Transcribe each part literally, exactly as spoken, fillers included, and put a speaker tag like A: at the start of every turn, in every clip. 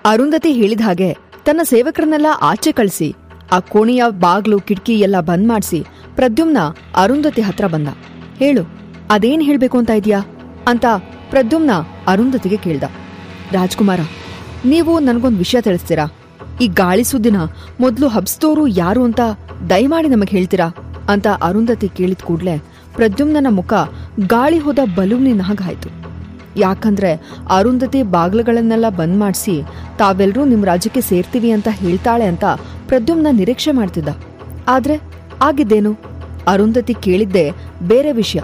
A: ಅರುಂಧತಿ ಹೇಳಿದ ಹಾಗೆ ತನ್ನ ಸೇವಕರನ್ನೆಲ್ಲ ಆಚೆ ಕಳಿಸಿ ಆ ಕೋಣೆಯ ಬಾಗ್ಲು ಕಿಟಕಿ ಎಲ್ಲ ಬಂದ್ ಮಾಡಿಸಿ ಪ್ರದ್ಯುಮ್ನ ಅರುಂಧತಿ ಹತ್ರ ಬಂದ. ಹೇಳು, ಅದೇನ್ ಹೇಳ್ಬೇಕು ಅಂತ ಇದೀಯಾ ಅಂತ ಪ್ರದ್ಯುಮ್ನ ಅರುಂಧತಿಗೆ ಕೇಳ್ದ. ರಾಜ್ಕುಮಾರ, ನೀವು ನನ್ಗೊಂದ್ ವಿಷಯ ತಿಳಿಸ್ತೀರಾ? ಈ ಗಾಳಿ ಸುದ್ದಿನ ಮೊದ್ಲು ಹಬ್ಸ್ದೋರು ಯಾರು ಅಂತ ದಯಮಾಡಿ ನಮಗ್ ಹೇಳ್ತೀರಾ ಅಂತ ಅರುಂಧತಿ ಕೇಳಿದ ಕೂಡ್ಲೆ ಪ್ರದ್ಯುಮ್ನ ಮುಖ ಗಾಳಿ ಹೋದ ಬಲೂನಿನ ಹಾಗಾಯ್ತು. ಯಾಕಂದ್ರೆ ಅರುಂಧತಿ ಬಾಗ್ಲುಗಳನ್ನೆಲ್ಲ ಬಂದ್ ಮಾಡಿಸಿ ತಾವೆಲ್ಲರೂ ನಿಮ್ ರಾಜ್ಯಕ್ಕೆ ಸೇರ್ತೀವಿ ಅಂತ ಹೇಳ್ತಾಳೆ ಅಂತ ಪ್ರದ್ಯುಮ್ನ ನಿರೀಕ್ಷೆ ಮಾಡ್ತಿದ್ದ. ಆದ್ರೆ ಆಗಿದ್ದೇನು? ಅರುಂಧತಿ ಕೇಳಿದ್ದೆ ಬೇರೆ ವಿಷಯ.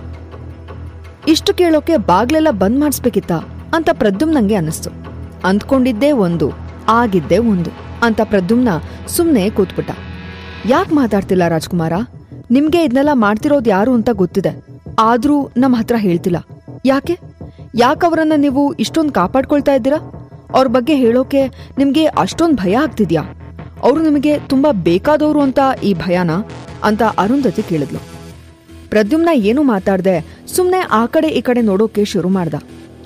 A: ಇಷ್ಟು ಕೇಳೋಕೆ ಬಾಗ್ಲೆಲ್ಲ ಬಂದ್ ಮಾಡಿಸ್ಬೇಕಿತ್ತ ಅಂತ ಪ್ರದ್ಯುಮ್ನಂಗೆ ಅನ್ನಿಸ್ತು. ಅಂದ್ಕೊಂಡಿದ್ದೇ ಒಂದು, ಆಗಿದ್ದೇ ಒಂದು ಅಂತ ಪ್ರದ್ಯುಮ್ನ ಸುಮ್ನೆ ಕೂತ್ಬಿಟ್ಟ. ಯಾಕ್ ಮಾತಾಡ್ತಿಲ್ಲ ರಾಜ್ಕುಮಾರ? ನಿಮ್ಗೆ ಇದನ್ನೆಲ್ಲ ಮಾಡ್ತಿರೋದು ಯಾರು ಅಂತ ಗೊತ್ತಿದೆ, ಆದ್ರೂ ನಮ್ ಹತ್ರ ಹೇಳ್ತಿಲ್ಲ. ಯಾಕೆ ಯಾಕವರನ್ನ ನೀವು ಇಷ್ಟೊಂದು ಕಾಪಾಡ್ಕೊಳ್ತಾ ಇದ್ದೀರಾ? ಅವ್ರ ಬಗ್ಗೆ ಹೇಳೋಕೆ ನಿಮ್ಗೆ ಅಷ್ಟೊಂದ್ ಭಯ ಆಗ್ತಿದ್ಯಾ? ಅವರು ನಿಮಗೆ ತುಂಬಾ ಬೇಕಾದವರು ಅಂತ ಈ ಭಯನಾ ಅಂತ ಅರುಂಧತಿ ಕೇಳಿದ್ಲು. ಪ್ರದ್ಯುಮ್ನ ಏನು ಮಾತಾಡ್ದೆ ಸುಮ್ನೆ ಆ ಕಡೆ ಈ ಕಡೆ ನೋಡೋಕೆ ಶುರು ಮಾಡ್ದ.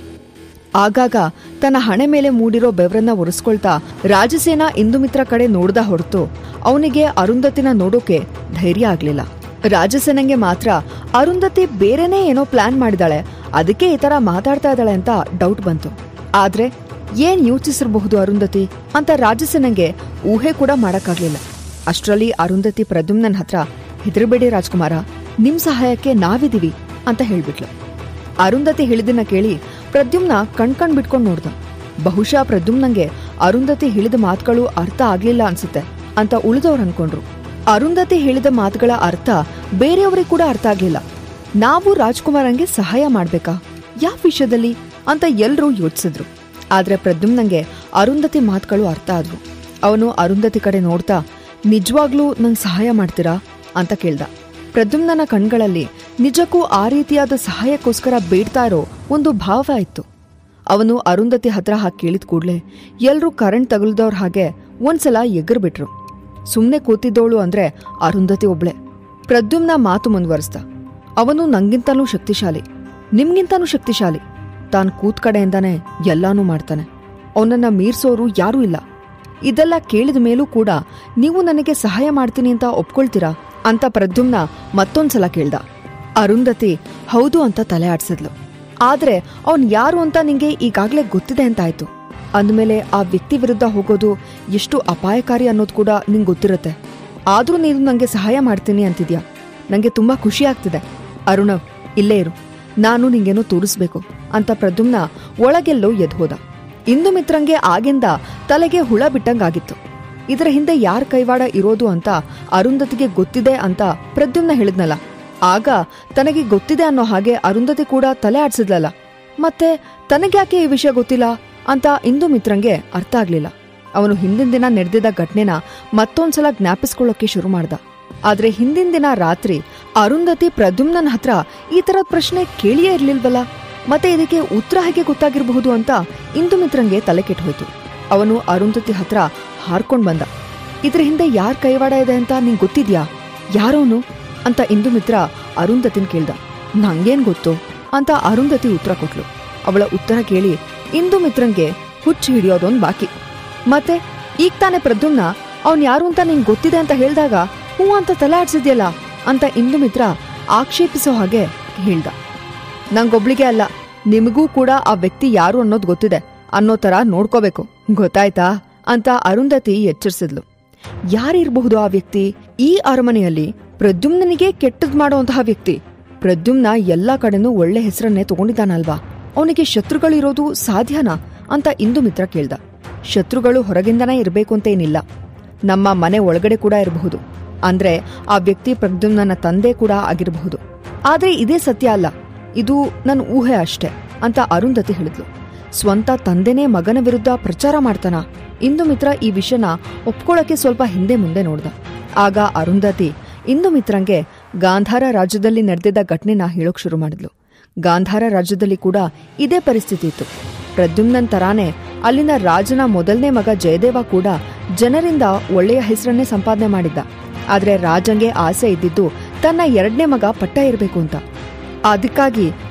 A: ಆಗಾಗ ತನ್ನ ಹಣೆ ಮೇಲೆ ಮೂಡಿರೋ ಬೆವರನ್ನ ಒರೆಸ್ಕೊಳ್ತಾ ರಾಜಸೇನ ಇಂದುಮಿತ್ರ ಕಡೆ ನೋಡ್ದ ಹೊರತು ಅವನಿಗೆ ಅರುಂಧತಿನ ನೋಡೋಕೆ ಧೈರ್ಯ ಆಗ್ಲಿಲ್ಲ. ರಾಜಸೇನಂಗೆ ಮಾತ್ರ ಅರುಂಧತಿ ಬೇರೆನೇ ಏನೋ ಪ್ಲಾನ್ ಮಾಡಿದಾಳೆ, ಅದಕ್ಕೆ ಈ ತರ ಮಾತಾಡ್ತಾ ಇದ್ದಾಳೆ ಅಂತ ಡೌಟ್ ಬಂತು. ಆದ್ರೆ ಏನ್ ಯೋಚಿಸಿರಬಹುದು ಅರುಂಧತಿ ಅಂತ ರಾಜಸೇನಂಗೆ ಊಹೆ ಕೂಡ ಮಾಡಕ್ಕಾಗ್ಲಿಲ್ಲ. ಅಷ್ಟ್ರಲ್ಲಿ ಅರುಂಧತಿ ಪ್ರದ್ಯುಮ್ನನ್ ಹತ್ರ, ಹೆದರಬೇಡಿ ರಾಜ್ಕುಮಾರ, ನಿಮ್ ಸಹಾಯಕ್ಕೆ ನಾವಿದೀವಿ ಅಂತ ಹೇಳ್ಬಿಟ್ಲು. ಅರುಂಧತಿ ಹೇಳಿದನ್ನ ಕೇಳಿ ಪ್ರದ್ಯುಮ್ನ ಕಣ್ಕಣ್ ಬಿಟ್ಕೊಂಡ್ ನೋಡ್ದ. ಬಹುಶಃ ಪ್ರದ್ಯುಮ್ನಂಗೆ ಅರುಂಧತಿ ಹೇಳಿದ ಮಾತುಗಳು ಅರ್ಥ ಆಗ್ಲಿಲ್ಲ ಅನ್ಸುತ್ತೆ ಅಂತ ಉಳಿದವ್ರು ಅನ್ಕೊಂಡ್ರು. ಅರುಂಧತಿ ಹೇಳಿದ ಮಾತುಗಳ ಅರ್ಥ ಬೇರೆಯವ್ರಿಗೆ ಕೂಡ ಅರ್ಥ ಆಗ್ಲಿಲ್ಲ. ನಾವು ರಾಜ್ಕುಮಾರಂಗೆ ಸಹಾಯ ಮಾಡ್ಬೇಕಾ, ಯಾವ ವಿಷಯದಲ್ಲಿ ಅಂತ ಎಲ್ರೂ ಯೋಚಿಸಿದ್ರು. ಆದ್ರೆ ಪ್ರದ್ಯುಮ್ನಂಗೆ ಅರುಂಧತಿ ಮಾತುಗಳು ಅರ್ಥ ಆದ್ವು. ಅವನು ಅರುಂಧತಿ ಕಡೆ ನೋಡ್ತಾ, ನಿಜವಾಗ್ಲೂ ನಂಗೆ ಸಹಾಯ ಮಾಡ್ತೀರಾ ಅಂತ ಕೇಳ್ದ. ಪ್ರದ್ಯುಮ್ನನ ಕಣ್ಗಳಲ್ಲಿ ನಿಜಕ್ಕೂ ಆ ರೀತಿಯಾದ ಸಹಾಯಕ್ಕೋಸ್ಕರ ಬೇಡ್ತಾ ಇರೋ ಒಂದು ಭಾವ ಇತ್ತು. ಅವನು ಅರುಂಧತಿ ಹತ್ರ ಹಾಕಿ ಕೇಳಿದ ಕೂಡ್ಲೆ ಎಲ್ರೂ ಕರೆಂಟ್ ತಗುಲ್ದವ್ರ ಹಾಗೆ ಒಂದ್ಸಲ ಎಗರ್ಬಿಟ್ರು. ಸುಮ್ನೆ ಕೂತಿದ್ದೋಳು ಅಂದ್ರೆ ಅರುಂಧತಿ ಒಬ್ಳೆ. ಪ್ರದ್ಯುಮ್ನ ಮಾತು ಮುಂದುವರಿಸ್ದ. ಅವನು ನಂಗಿಂತಲೂ ಶಕ್ತಿಶಾಲಿ, ನಿಮ್ಗಿಂತನೂ ಶಕ್ತಿಶಾಲಿ. ತಾನ್ ಕೂತ್ ಕಡೆಯಿಂದಾನೆ ಎಲ್ಲಾನೂ ಮಾಡ್ತಾನೆ. ಅವನನ್ನ ಮೀರ್ಸೋರು ಯಾರೂ ಇಲ್ಲ. ಇದೆಲ್ಲ ಕೇಳಿದ ಮೇಲೂ ಕೂಡ ನೀವು ನನಗೆ ಸಹಾಯ ಮಾಡ್ತೀನಿ ಅಂತ ಒಪ್ಕೊಳ್ತೀರಾ ಅಂತ ಪ್ರದ್ಯುಮ್ನ ಮತ್ತೊಂದ್ಸಲ ಕೇಳ್ದ. ಅರುಂಧತಿ ಹೌದು ಅಂತ ತಲೆ ಆಡ್ಸಿದ್ಲು. ಆದ್ರೆ ಅವನ್ ಯಾರು ಅಂತ ನಿಂಗೆ ಈಗಾಗ್ಲೇ ಗೊತ್ತಿದೆ ಅಂತಾಯ್ತು. ಅಂದ್ಮೇಲೆ ಆ ವ್ಯಕ್ತಿ ವಿರುದ್ಧ ಹೋಗೋದು ಎಷ್ಟು ಅಪಾಯಕಾರಿ ಅನ್ನೋದು ಕೂಡ ನಿಂಗೆ ಗೊತ್ತಿರುತ್ತೆ. ಆದ್ರೂ ನೀನು ನಂಗೆ ಸಹಾಯ ಮಾಡ್ತೀನಿ ಅಂತಿದ್ಯಾ. ನಂಗೆ ತುಂಬಾ ಖುಷಿ ಆಗ್ತಿದೆ. ಅರುಣವ್, ಇಲ್ಲೇ ಇರು, ನಾನು ನಿಂಗೇನೋ ತೋರಿಸ್ಬೇಕು ಅಂತ ಪ್ರದ್ಯುಮ್ನ ಒಳಗೆಲ್ಲೋ ಎದ್ಹೋದ. ಇಂದುಮಿತ್ರಂಗೆ ಆಗಿಂದ ತಲೆಗೆ ಹುಳ ಬಿಟ್ಟಂಗಾಗಿತ್ತು. ಇದರ ಹಿಂದೆ ಯಾರ್ ಕೈವಾಡ ಇರೋದು ಅಂತ ಅರುಂಧತಿಗೆ ಗೊತ್ತಿದೆ ಅಂತ ಪ್ರದ್ಯುಮ್ನ ಹೇಳಿದ್ನಲ್ಲ, ಆಗ ತನಗೆ ಗೊತ್ತಿದೆ ಅನ್ನೋ ಹಾಗೆ ಅರುಂಧತಿ ಕೂಡ ತಲೆ ಆಡ್ಸಿದ್ಲಲ್ಲ, ಮತ್ತೆ ತನಗ್ಯಾಕೆ ಈ ವಿಷಯ ಗೊತ್ತಿಲ್ಲ ಅಂತ ಇಂದುಮಿತ್ರಂಗೆ ಅರ್ಥ ಆಗ್ಲಿಲ್ಲ. ಅವನು ಹಿಂದಿನ ದಿನ ನಡೆದಿದ್ದ ಘಟನೆನ ಮತ್ತೊಂದ್ಸಲ ಜ್ಞಾಪಿಸ್ಕೊಳ್ಳೋಕೆ ಶುರು ಮಾಡ್ದ. ಆದ್ರೆ ಹಿಂದಿನ ದಿನ ರಾತ್ರಿ ಅರುಂಧತಿ ಪ್ರದ್ಯುಮ್ನನ್ ಹತ್ರ ಈ ತರದ್ ಪ್ರಶ್ನೆ ಕೇಳಿಯೇ ಇರ್ಲಿಲ್ವಲ್ಲ, ಮತ್ತೆ ಇದಕ್ಕೆ ಉತ್ತರ ಹೇಗೆ ಗೊತ್ತಾಗಿರಬಹುದು ಅಂತ ಇಂದುಮಿತ್ರಂಗೆ ತಲೆ ಕೆಟ್ಟೋಯ್ತು. ಅವನು ಅರುಂಧತಿ ಹತ್ರ ಹಾರ್ಕೊಂಡ್ ಬಂದ. ಇದ್ರ ಹಿಂದೆ ಯಾರ್ ಕೈವಾಡ ಇದೆ ಅಂತ ನಿಂಗೆ ಗೊತ್ತಿದ್ಯಾ? ಯಾರೋನು ಅಂತ ಇಂದುಮಿತ್ರ ಅರುಂಧತಿನ್ ಕೇಳ್ದ. ನಂಗೇನ್ ಗೊತ್ತು ಅಂತ ಅರುಂಧತಿ ಉತ್ತರ ಕೊಟ್ಲು. ಅವಳ ಉತ್ತರ ಕೇಳಿ ಇಂದುಮಿತ್ರಂಗೆ ಹುಚ್ಚು ಹಿಡಿಯೋದೊಂದ್ ಬಾಕಿ. ಮತ್ತೆ ಈಗ ತಾನೆ ಪ್ರದ್ಯುಮ್ನ ಅವನ್ ಯಾರು ಅಂತ ನಿಂಗೆ ಗೊತ್ತಿದೆ ಅಂತ ಹೇಳ್ದಾಗ ಹೂ ಅಂತ ತಲೆ ಆಡ್ಸಿದ್ಯಲ್ಲ ಅಂತ ಇಂದುಮಿತ್ರ ಆಕ್ಷೇಪಿಸೋ ಹಾಗೆ ಹೇಳ್ದ. ನಂಗೊಬ್ಳಿಗೆ ಅಲ್ಲ, ನಿಮಗೂ ಕೂಡ ಆ ವ್ಯಕ್ತಿ ಯಾರು ಅನ್ನೋದು ಗೊತ್ತಿದೆ ಅನ್ನೋ ತರ ನೋಡ್ಕೋಬೇಕು, ಗೊತ್ತಾಯ್ತಾ ಅಂತ ಅರುಂಧತಿ ಎಚ್ಚರಿಸಿದ್ಲು. ಯಾರಿರಬಹುದು ಆ ವ್ಯಕ್ತಿ? ಈ ಅರಮನೆಯಲ್ಲಿ ಪ್ರದ್ಯುಮ್ನನಿಗೆ ಕೆಟ್ಟದ್ ಮಾಡೋಂತಹ ವ್ಯಕ್ತಿ. ಪ್ರದ್ಯುಮ್ನ ಎಲ್ಲಾ ಕಡೆನೂ ಒಳ್ಳೆ ಹೆಸರನ್ನೇ ತಗೊಂಡಿದ್ದಾನಲ್ವಾ, ಅವನಿಗೆ ಶತ್ರುಗಳಿರೋದು ಸಾಧ್ಯನಾ ಅಂತ ಇಂದುಮಿತ್ರ ಕೇಳ್ದ. ಶತ್ರುಗಳು ಹೊರಗಿಂದನೇ ಇರಬೇಕು ಅಂತೇನಿಲ್ಲ, ನಮ್ಮ ಮನೆ ಒಳಗಡೆ ಕೂಡ ಇರಬಹುದು. ಅಂದ್ರೆ ಆ ವ್ಯಕ್ತಿ ಪ್ರದ್ಯುಮ್ನನ ತಂದೆ ಕೂಡ ಆಗಿರಬಹುದು. ಆದ್ರೆ ಇದೇ ಸತ್ಯ ಅಲ್ಲ, ಇದು ನನ್ನ ಊಹೆ ಅಷ್ಟೇ ಅಂತ ಅರುಂಧತಿ ಹೇಳಿದ್ಲು. ಸ್ವಂತ ತಂದೆನೇ ಮಗನ ವಿರುದ್ಧ ಪ್ರಚಾರ ಮಾಡ್ತಾನ? ಇಂದುಮಿತ್ರ ಈ ವಿಷಯನ ಒಪ್ಕೊಳ್ಳೋಕೆ ಸ್ವಲ್ಪ ಹಿಂದೆ ಮುಂದೆ ನೋಡ್ದ. ಆಗ ಅರುಂಧತಿ ಇಂದುಮಿತ್ರಂಗೆ ಗಾಂಧಾರ ರಾಜ್ಯದಲ್ಲಿ ನಡೆದಿದ್ದ ಘಟನೆನ ಹೇಳೋಕ್ ಶುರು ಮಾಡಿದ್ಲು. ಗಾಂಧಾರ ರಾಜ್ಯದಲ್ಲಿ ಕೂಡ ಇದೇ ಪರಿಸ್ಥಿತಿ ಇತ್ತು. ಪ್ರದ್ಯುಮ್ನನ್ ತರಾನೇ ಅಲ್ಲಿನ ರಾಜನ ಮೊದಲನೇ ಮಗ ಜಯದೇವ ಕೂಡ ಜನರಿಂದ ಒಳ್ಳೆಯ ಹೆಸರನ್ನೇ ಸಂಪಾದನೆ ಮಾಡಿದ್ದ. ಆದ್ರೆ ರಾಜಂಗೆ ಆಸೆ ಇದ್ದಿದ್ದು ತನ್ನ ಎರಡನೇ ಮಗ ಪಟ್ಟ ಇರಬೇಕು ಅಂತ. ಅದಕ್ಕಾಗಿ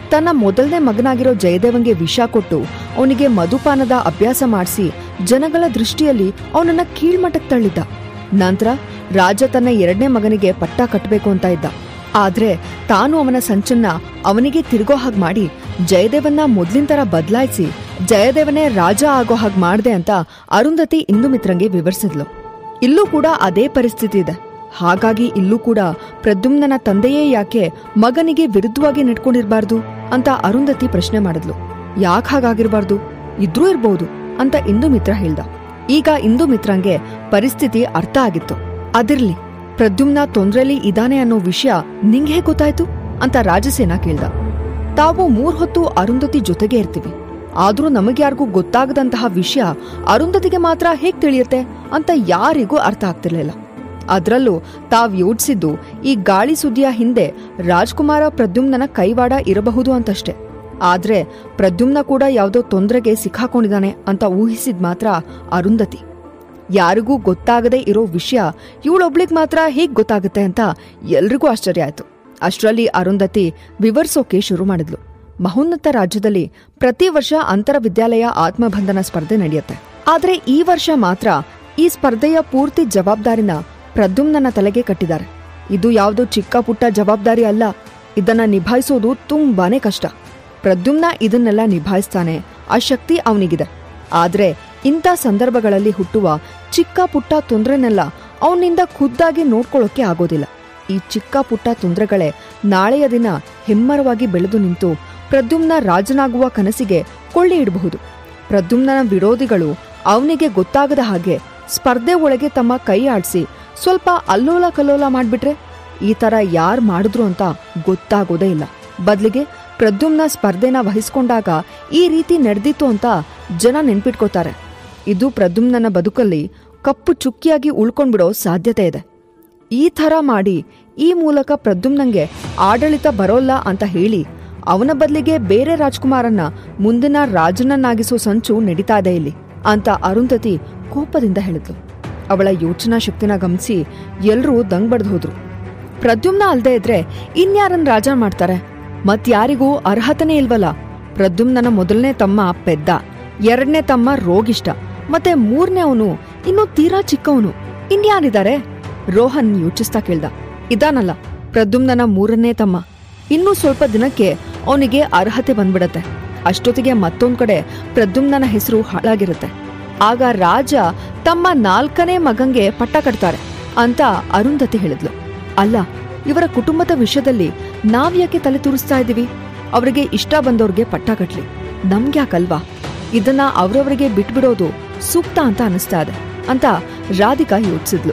A: ತನ್ನ ಮೊದಲನೇ ಮಗನಾಗಿರೋ ಜಯದೇವನ್ಗೆ ವಿಷ ಕೊಟ್ಟು ಅವನಿಗೆ ಮಧುಪಾನದ ಅಭ್ಯಾಸ ಮಾಡಿಸಿ ಜನಗಳ ದೃಷ್ಟಿಯಲ್ಲಿ ಅವನನ್ನ ಕೀಳ್ಮಟ್ಟಕ್ಕೆ ತಳ್ಳಿದ್ದ. ನಂತರ ರಾಜ ತನ್ನ ಎರಡನೇ ಮಗನಿಗೆ ಪಟ್ಟ ಕಟ್ಟಬೇಕು ಅಂತ ಇದ್ದ. ಆದ್ರೆ ತಾನು ಅವನ ಸಂಚನ್ನ ಅವನಿಗೆ ತಿರುಗೋ ಹಾಗೆ ಮಾಡಿ ಜಯದೇವನ್ನ ಮೊದ್ಲಿನ ತರ ಬದಲಾಯಿಸಿ ಜಯದೇವನೇ ರಾಜ ಆಗೋ ಹಾಗೆ ಮಾಡ್ದೆ ಅಂತ ಅರುಂಧತಿ ಇಂದುಮಿತ್ರಂಗೆ ವಿವರಿಸಿದ್ಲು. ಇಲ್ಲೂ ಕೂಡ ಅದೇ ಪರಿಸ್ಥಿತಿ ಇದೆ. ಹಾಗಾಗಿ ಇಲ್ಲೂ ಕೂಡ ಪ್ರದ್ಯುಮ್ನನ ತಂದೆಯೇ ಯಾಕೆ ಮಗನಿಗೆ ವಿರುದ್ಧವಾಗಿ ನಡ್ಕೊಂಡಿರ್ಬಾರ್ದು ಅಂತ ಅರುಂಧತಿ ಪ್ರಶ್ನೆ ಮಾಡಿದ್ಲು. ಯಾಕೆ ಹಾಗಾಗಿರ್ಬಾರ್ದು, ಇದ್ರೂ ಇರ್ಬಹುದು ಅಂತ ಇಂದುಮಿತ್ರ ಹೇಳ್ದ. ಈಗ ಇಂದುಮಿತ್ರಂಗೆ ಪರಿಸ್ಥಿತಿ ಅರ್ಥ ಆಗಿತ್ತು. ಅದಿರ್ಲಿ, ಪ್ರದ್ಯುಮ್ನ ತೊಂದ್ರೆಲಿ ಇದಾನೆ ಅನ್ನೋ ವಿಷಯ ನಿಂಗೆ ಹೇಗೆ ಗೊತ್ತಾಯ್ತು ಅಂತ ರಾಜಸೇನ ಕೇಳ್ದ. ತಾವು ಮೂರ್ ಹೊತ್ತು ಅರುಂಧತಿ ಜೊತೆಗೆ ಇರ್ತೀವಿ, ಆದ್ರೂ ನಮಗ್ಯಾರಿಗೂ ಗೊತ್ತಾಗದಂತಹ ವಿಷಯ ಅರುಂಧತಿಗೆ ಮಾತ್ರ ಹೇಗ್ ತಿಳಿಯುತ್ತೆ ಅಂತ ಯಾರಿಗೂ ಅರ್ಥ ಆಗ್ತಿರ್ಲಿಲ್ಲ. ಅದ್ರಲ್ಲೂ ತಾವ್ ಯೋಚಿಸಿದ್ದು ಈ ಗಾಳಿ ಸುದ್ದಿಯ ಹಿಂದೆ ರಾಜ್ಕುಮಾರ ಪ್ರದ್ಯುಮ್ನನ ಕೈವಾಡ ಇರಬಹುದು ಅಂತಷ್ಟೇ. ಆದ್ರೆ ಪ್ರದ್ಯುಮ್ನ ಕೂಡ ಯಾವ್ದೋ ತೊಂದರೆಗೆ ಸಿಕ್ಕಾಕೊಂಡಿದ್ದಾನೆ ಅಂತ ಊಹಿಸಿದ್ ಮಾತ್ರ ಅರುಂಧತಿ. ಯಾರಿಗೂ ಗೊತ್ತಾಗದೇ ಇರೋ ವಿಷಯ ಇವಳೊಬ್ಳಿಗ್ ಮಾತ್ರ ಹೇಗ್ ಗೊತ್ತಾಗುತ್ತೆ ಅಂತ ಎಲ್ರಿಗೂ ಆಶ್ಚರ್ಯ ಆಯ್ತು. ಅಷ್ಟರಲ್ಲಿ ಅರುಂಧತಿ ವಿವರಿಸೋಕೆ ಶುರು ಮಾಡಿದ್ಲು. ಮಹೋನ್ನತ ರಾಜ್ಯದಲ್ಲಿ ಪ್ರತಿ ವರ್ಷ ಅಂತರ ವಿದ್ಯಾಲಯ ಆತ್ಮಬಂಧನ ಸ್ಪರ್ಧೆ ನಡೆಯುತ್ತೆ. ಆದ್ರೆ ಈ ವರ್ಷ ಮಾತ್ರ ಈ ಸ್ಪರ್ಧೆಯ ಪೂರ್ತಿ ಜವಾಬ್ದಾರಿನ ಪ್ರದ್ಯುಮ್ನನ ತಲೆಗೆ ಕಟ್ಟಿದ್ದಾರೆ. ಇದು ಯಾವುದೋ ಚಿಕ್ಕ ಪುಟ್ಟ ಜವಾಬ್ದಾರಿ ಅಲ್ಲ, ಇದನ್ನ ನಿಭಾಯಿಸೋದು ತುಂಬಾನೇ ಕಷ್ಟ. ಪ್ರದ್ಯುಮ್ನ ಇದನ್ನೆಲ್ಲ ನಿಭಾಯಿಸ್ತಾನೆ, ಆ ಶಕ್ತಿ ಅವನಿಗಿದೆ. ಆದ್ರೆ ಇಂಥ ಸಂದರ್ಭಗಳಲ್ಲಿ ಹುಟ್ಟುವ ಚಿಕ್ಕ ಪುಟ್ಟ ತೊಂದ್ರೆನೆಲ್ಲ ಅವನಿಂದ ಖುದ್ದಾಗಿ ನೋಡ್ಕೊಳ್ಳೋಕೆ ಆಗೋದಿಲ್ಲ. ಈ ಚಿಕ್ಕ ಪುಟ್ಟ ತೊಂದ್ರೆಗಳೇ ನಾಳೆಯ ದಿನ ಹೆಮ್ಮರವಾಗಿ ಬೆಳೆದು ನಿಂತು ಪ್ರದ್ಯುಮ್ನ ರಾಜನಾಗುವ ಕನಸಿಗೆ ಕೊಳ್ಳಿ ಇಡಬಹುದು. ಪ್ರದ್ಯುಮ್ನನ ವಿರೋಧಿಗಳು ಅವನಿಗೆ ಗೊತ್ತಾಗದ ಹಾಗೆ ಸ್ಪರ್ಧೆ ಒಳಗೆ ತಮ್ಮ ಕೈ ಆಡಿಸಿ ಸ್ವಲ್ಪ ಅಲ್ಲೋಲ ಕಲ್ಲೋಲ ಮಾಡ್ಬಿಟ್ರೆ ಈ ತರ ಯಾರ್ ಮಾಡಿದ್ರು ಅಂತ ಗೊತ್ತಾಗೋದೇ ಇಲ್ಲ. ಬದ್ಲಿಗೆ ಪ್ರದ್ಯುಮ್ನ ಸ್ಪರ್ಧೆನ ವಹಿಸ್ಕೊಂಡಾಗ ಈ ರೀತಿ ನಡೆದಿತ್ತು ಅಂತ ಜನ ನೆನ್ಪಿಟ್ಕೋತಾರೆ. ಇದು ಪ್ರದ್ಯುಮ್ನನ ಬದುಕಲ್ಲಿ ಕಪ್ಪು ಚುಕ್ಕಿಯಾಗಿ ಉಳ್ಕೊಂಡ್ಬಿಡೋ ಸಾಧ್ಯತೆ ಇದೆ. ಈ ಥರ ಮಾಡಿ ಈ ಮೂಲಕ ಪ್ರದ್ಯುಮ್ನಂಗೆ ಆಡಳಿತ ಬರೋಲ್ಲ ಅಂತ ಹೇಳಿ ಅವನ ಬದಲಿಗೆ ಬೇರೆ ರಾಜ್ಕುಮಾರನ್ನ ಮುಂದಿನ ರಾಜನನ್ನಾಗಿಸೋ ಸಂಚು ನಡೀತಾ ಇದೆ ಇಲ್ಲಿ ಅಂತ ಅರುಂಧತಿ ಕೋಪದಿಂದ ಹೇಳಿದ್ಲು. ಅವಳ ಯೋಚನಾ ಶಕ್ತಿನ ಗಮನಿಸಿ ಎಲ್ರೂ ದಂಗ್ ಬಡ್ದು ಹೋದ್ರು. ಪ್ರದ್ಯುಮ್ನ ಅಲ್ದೇ ಇದ್ರೆ ಇನ್ಯಾರನ್ ರಾಜ ಮಾಡ್ತಾರೆ? ಮತ್ಯಾರಿಗೂ ಅರ್ಹತನೇ ಇಲ್ವಲ್ಲ. ಪ್ರದ್ಯುಮ್ನನ ಮೊದಲನೇ ತಮ್ಮ ಪೆದ್ದ, ಎರಡನೇ ತಮ್ಮ ರೋಗಿಷ್ಟ, ಮತ್ತೆ ಮೂರನೇ ಅವನು ಇನ್ನು ತೀರಾ ಚಿಕ್ಕವನು. ಇನ್ಯಾರಿದ್ದಾರೆ? ರೋಹನ್ ಯೋಚಿಸ್ತಾ ಕೇಳ್ದ. ಇದಾನಲ್ಲ ಪ್ರದ್ಯುಮ್ನನ ಮೂರನೇ ತಮ್ಮ. ಇನ್ನೂ ಸ್ವಲ್ಪ ದಿನಕ್ಕೆ ಅವನಿಗೆ ಅರ್ಹತೆ ಬಂದ್ಬಿಡತ್ತೆ. ಅಷ್ಟೊತ್ತಿಗೆ ಮತ್ತೊಂದ್ ಕಡೆ ಪ್ರದ್ಯುಮ್ನನ ಹೆಸರು ಹಾಳಾಗಿರುತ್ತೆ. ಆಗ ರಾಜ ತಮ್ಮ ನಾಲ್ಕನೇ ಮಗಂಗೆ ಪಟ್ಟ ಕಟ್ತಾರೆ ಅಂತ ಅರುಂಧತಿ ಹೇಳಿದ್ಲು. ಅಲ್ಲ, ಇವರ ಕುಟುಂಬದ ವಿಷಯದಲ್ಲಿ ನಾವ್ಯಾಕೆ ತಲೆ ತೂರಿಸ್ತಾ ಇದೀವಿ? ಅವರಿಗೆ ಇಷ್ಟ ಬಂದವ್ರಿಗೆ ಪಟ್ಟ ಕಟ್ಲಿ, ನಮ್ಗ್ಯಾಕಲ್ವಾ? ಇದನ್ನ ಅವ್ರವ್ರಿಗೆ ಬಿಟ್ಬಿಡೋದು ಸೂಕ್ತ ಅಂತ ಅನಿಸ್ತಾ ಇದೆ ಅಂತ ರಾಧಿಕಾ ಯೋಚಿಸಿದ್ಲು.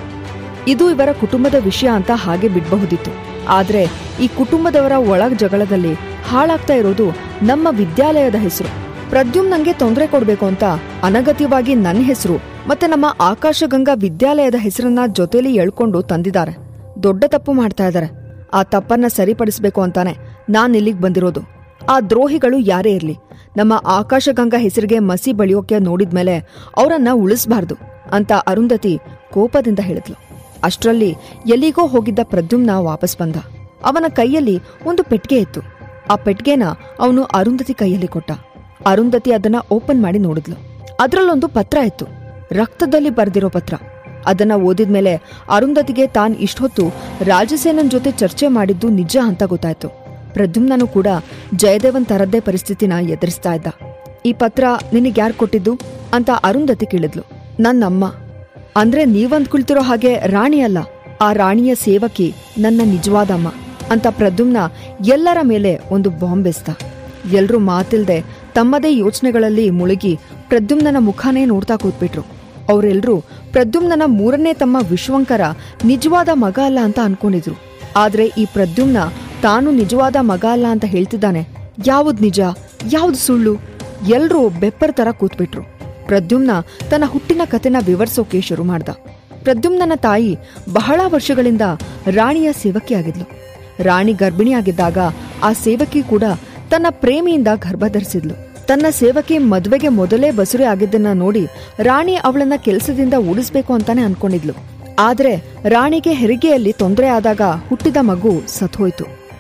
A: ಇದು ಇವರ ಕುಟುಂಬದ ವಿಷಯ ಅಂತ ಹಾಗೆ ಬಿಡಬಹುದಿತ್ತು. ಆದ್ರೆ ಈ ಕುಟುಂಬದವರ ಒಳಗ್ ಜಗಳದಲ್ಲಿ ಹಾಳಾಗ್ತಾ ಇರೋದು ನಮ್ಮ ವಿದ್ಯಾಲಯದ ಹೆಸರು. ಪ್ರದ್ಯುಮ್ ನಂಗೆ ತೊಂದರೆ ಕೊಡ್ಬೇಕು ಅಂತ ಅನಗತ್ಯವಾಗಿ ನನ್ನ ಹೆಸರು ಮತ್ತೆ ನಮ್ಮ ಆಕಾಶಗಂಗಾ ವಿದ್ಯಾಲಯದ ಹೆಸರನ್ನ ಜೊತೆಲಿ ಎಳ್ಕೊಂಡು ತಂದಿದ್ದಾರೆ. ದೊಡ್ಡ ತಪ್ಪು ಮಾಡ್ತಾ ಇದ್ದಾರೆ. ಆ ತಪ್ಪನ್ನ ಸರಿಪಡಿಸ್ಬೇಕು ಅಂತಾನೆ ನಾನ್ ಇಲ್ಲಿಗ್ ಬಂದಿರೋದು. ಆ ದ್ರೋಹಿಗಳು ಯಾರೇ ಇರ್ಲಿ, ನಮ್ಮ ಆಕಾಶಗಂಗಾ ಹೆಸರಿಗೆ ಮಸಿ ಬಳಿಯೋಕೆ ನೋಡಿದ್ಮೇಲೆ ಅವರನ್ನ ಉಳಿಸಬಾರ್ದು ಅಂತ ಅರುಂಧತಿ ಕೋಪದಿಂದ ಹೇಳಿದ್ಲು. ಅಷ್ಟರಲ್ಲಿ ಎಲ್ಲಿಗೋ ಹೋಗಿದ್ದ ಪ್ರದ್ಯುಮ್ನ ವಾಪಸ್ ಬಂದ. ಅವನ ಕೈಯಲ್ಲಿ ಒಂದು ಪೆಟ್ಟಿಗೆ ಇತ್ತು. ಆ ಪೆಟ್ಟಿಗೆನ ಅವನು ಅರುಂಧತಿ ಕೈಯಲ್ಲಿ ಕೊಟ್ಟ. ಅರುಂಧತಿ ಅದನ್ನ ಓಪನ್ ಮಾಡಿ ನೋಡಿದ್ಲು. ಅದ್ರಲ್ಲೊಂದು ಪತ್ರ ಇತ್ತು, ರಕ್ತದಲ್ಲಿ ಬರೆದಿರೋ ಪತ್ರ. ಅದನ್ನ ಓದಿದ್ಮೇಲೆ ಅರುಂಧತಿಗೆ ತಾನ್ ಇಷ್ಟೊತ್ತು ರಾಜಸೇನನ್ ಜೊತೆ ಚರ್ಚೆ ಮಾಡಿದ್ದು ನಿಜ ಅಂತ ಗೊತ್ತಾಯ್ತು. ಪ್ರದ್ಯುಮ್ನನು ಕೂಡ ಜಯದೇವನ್ ತರದ್ದೇ ಪರಿಸ್ಥಿತಿನ ಎದುರಿಸ್ತಾ ಇದ್ದ. ಈ ಪತ್ರ ನಿನಗ್ಯಾರು ಕೊಟ್ಟಿದ್ದು ಅಂತ ಅರುಂಧತಿ ಕೇಳಿದ್ಲು. ನನ್ನಮ್ಮ. ಅಂದ್ರೆ ನೀವಂದ್ಕೊಳ್ತಿರೋ ಹಾಗೆ ರಾಣಿ ಅಲ್ಲ, ಆ ರಾಣಿಯ ಸೇವಕಿ ನನ್ನ ನಿಜವಾದ ಅಮ್ಮ ಅಂತ ಪ್ರದ್ಯುಮ್ನ ಎಲ್ಲರ ಮೇಲೆ ಒಂದು ಬಾಂಬ್ ಎಸ್ದ. ಎಲ್ರೂ ಮಾತಿಲ್ದೆ ತಮ್ಮದೇ ಯೋಚನೆಗಳಲ್ಲಿ ಮುಳುಗಿ ಪ್ರದ್ಯುಮ್ನನ ಮುಖಾನೇ ನೋಡ್ತಾ ಕೂತ್ಬಿಟ್ರು. ಅವರೆಲ್ಲರೂ ಪ್ರದ್ಯುಮ್ನನ ಮೂರನೇ ತಮ್ಮ ವಿಶ್ವಂಕರ ನಿಜವಾದ ಮಗ ಅಲ್ಲ ಅಂತ ಅನ್ಕೊಂಡಿದ್ರು. ಆದ್ರೆ ಈ ಪ್ರದ್ಯುಮ್ನ ತಾನು ನಿಜವಾದ ಮಗ ಅಲ್ಲ ಅಂತ ಹೇಳ್ತಿದ್ದಾನೆ. ಯಾವ್ದು ನಿಜ, ಯಾವ್ದು ಸುಳ್ಳು? ಎಲ್ರೂ ಬೆಪ್ಪರ್ ತರ ಕೂತ್ಬಿಟ್ರು. ಪ್ರದ್ಯುಮ್ನ ತನ್ನ ಹುಟ್ಟಿನ ಕಥೆನ ವಿವರಿಸೋಕೆ ಶುರು ಮಾಡ್ದ. ಪ್ರದ್ಯುಮ್ನನ ತಾಯಿ ಬಹಳ ವರ್ಷಗಳಿಂದ ರಾಣಿಯ ಸೇವಕಿಯಾಗಿದ್ಲು. ರಾಣಿ ಗರ್ಭಿಣಿಯಾಗಿದ್ದಾಗ ಆ ಸೇವಕಿ ಕೂಡ ತನ್ನ ಪ್ರೇಮಿಯಿಂದ ಗರ್ಭ ಧರಿಸಿದ್ಲು. ತನ್ನ ಸೇವಕಿ ಮದುವೆಗೆ ಮೊದಲೇ ಬಸುರೆ ಆಗಿದ್ದನ್ನ ನೋಡಿ ರಾಣಿ ಅವಳನ್ನ ಕೆಲಸದಿಂದ ಉಳಿಸ್ಬೇಕು ಅಂತಾನೆ ಅನ್ಕೊಂಡಿದ್ಲು. ಆದ್ರೆ ರಾಣಿಗೆ ಹೆರಿಗೆಯಲ್ಲಿ ತೊಂದರೆ ಆದಾಗ ಹುಟ್ಟಿದ ಮಗು ಸತ್ಹೋಯ್ತು.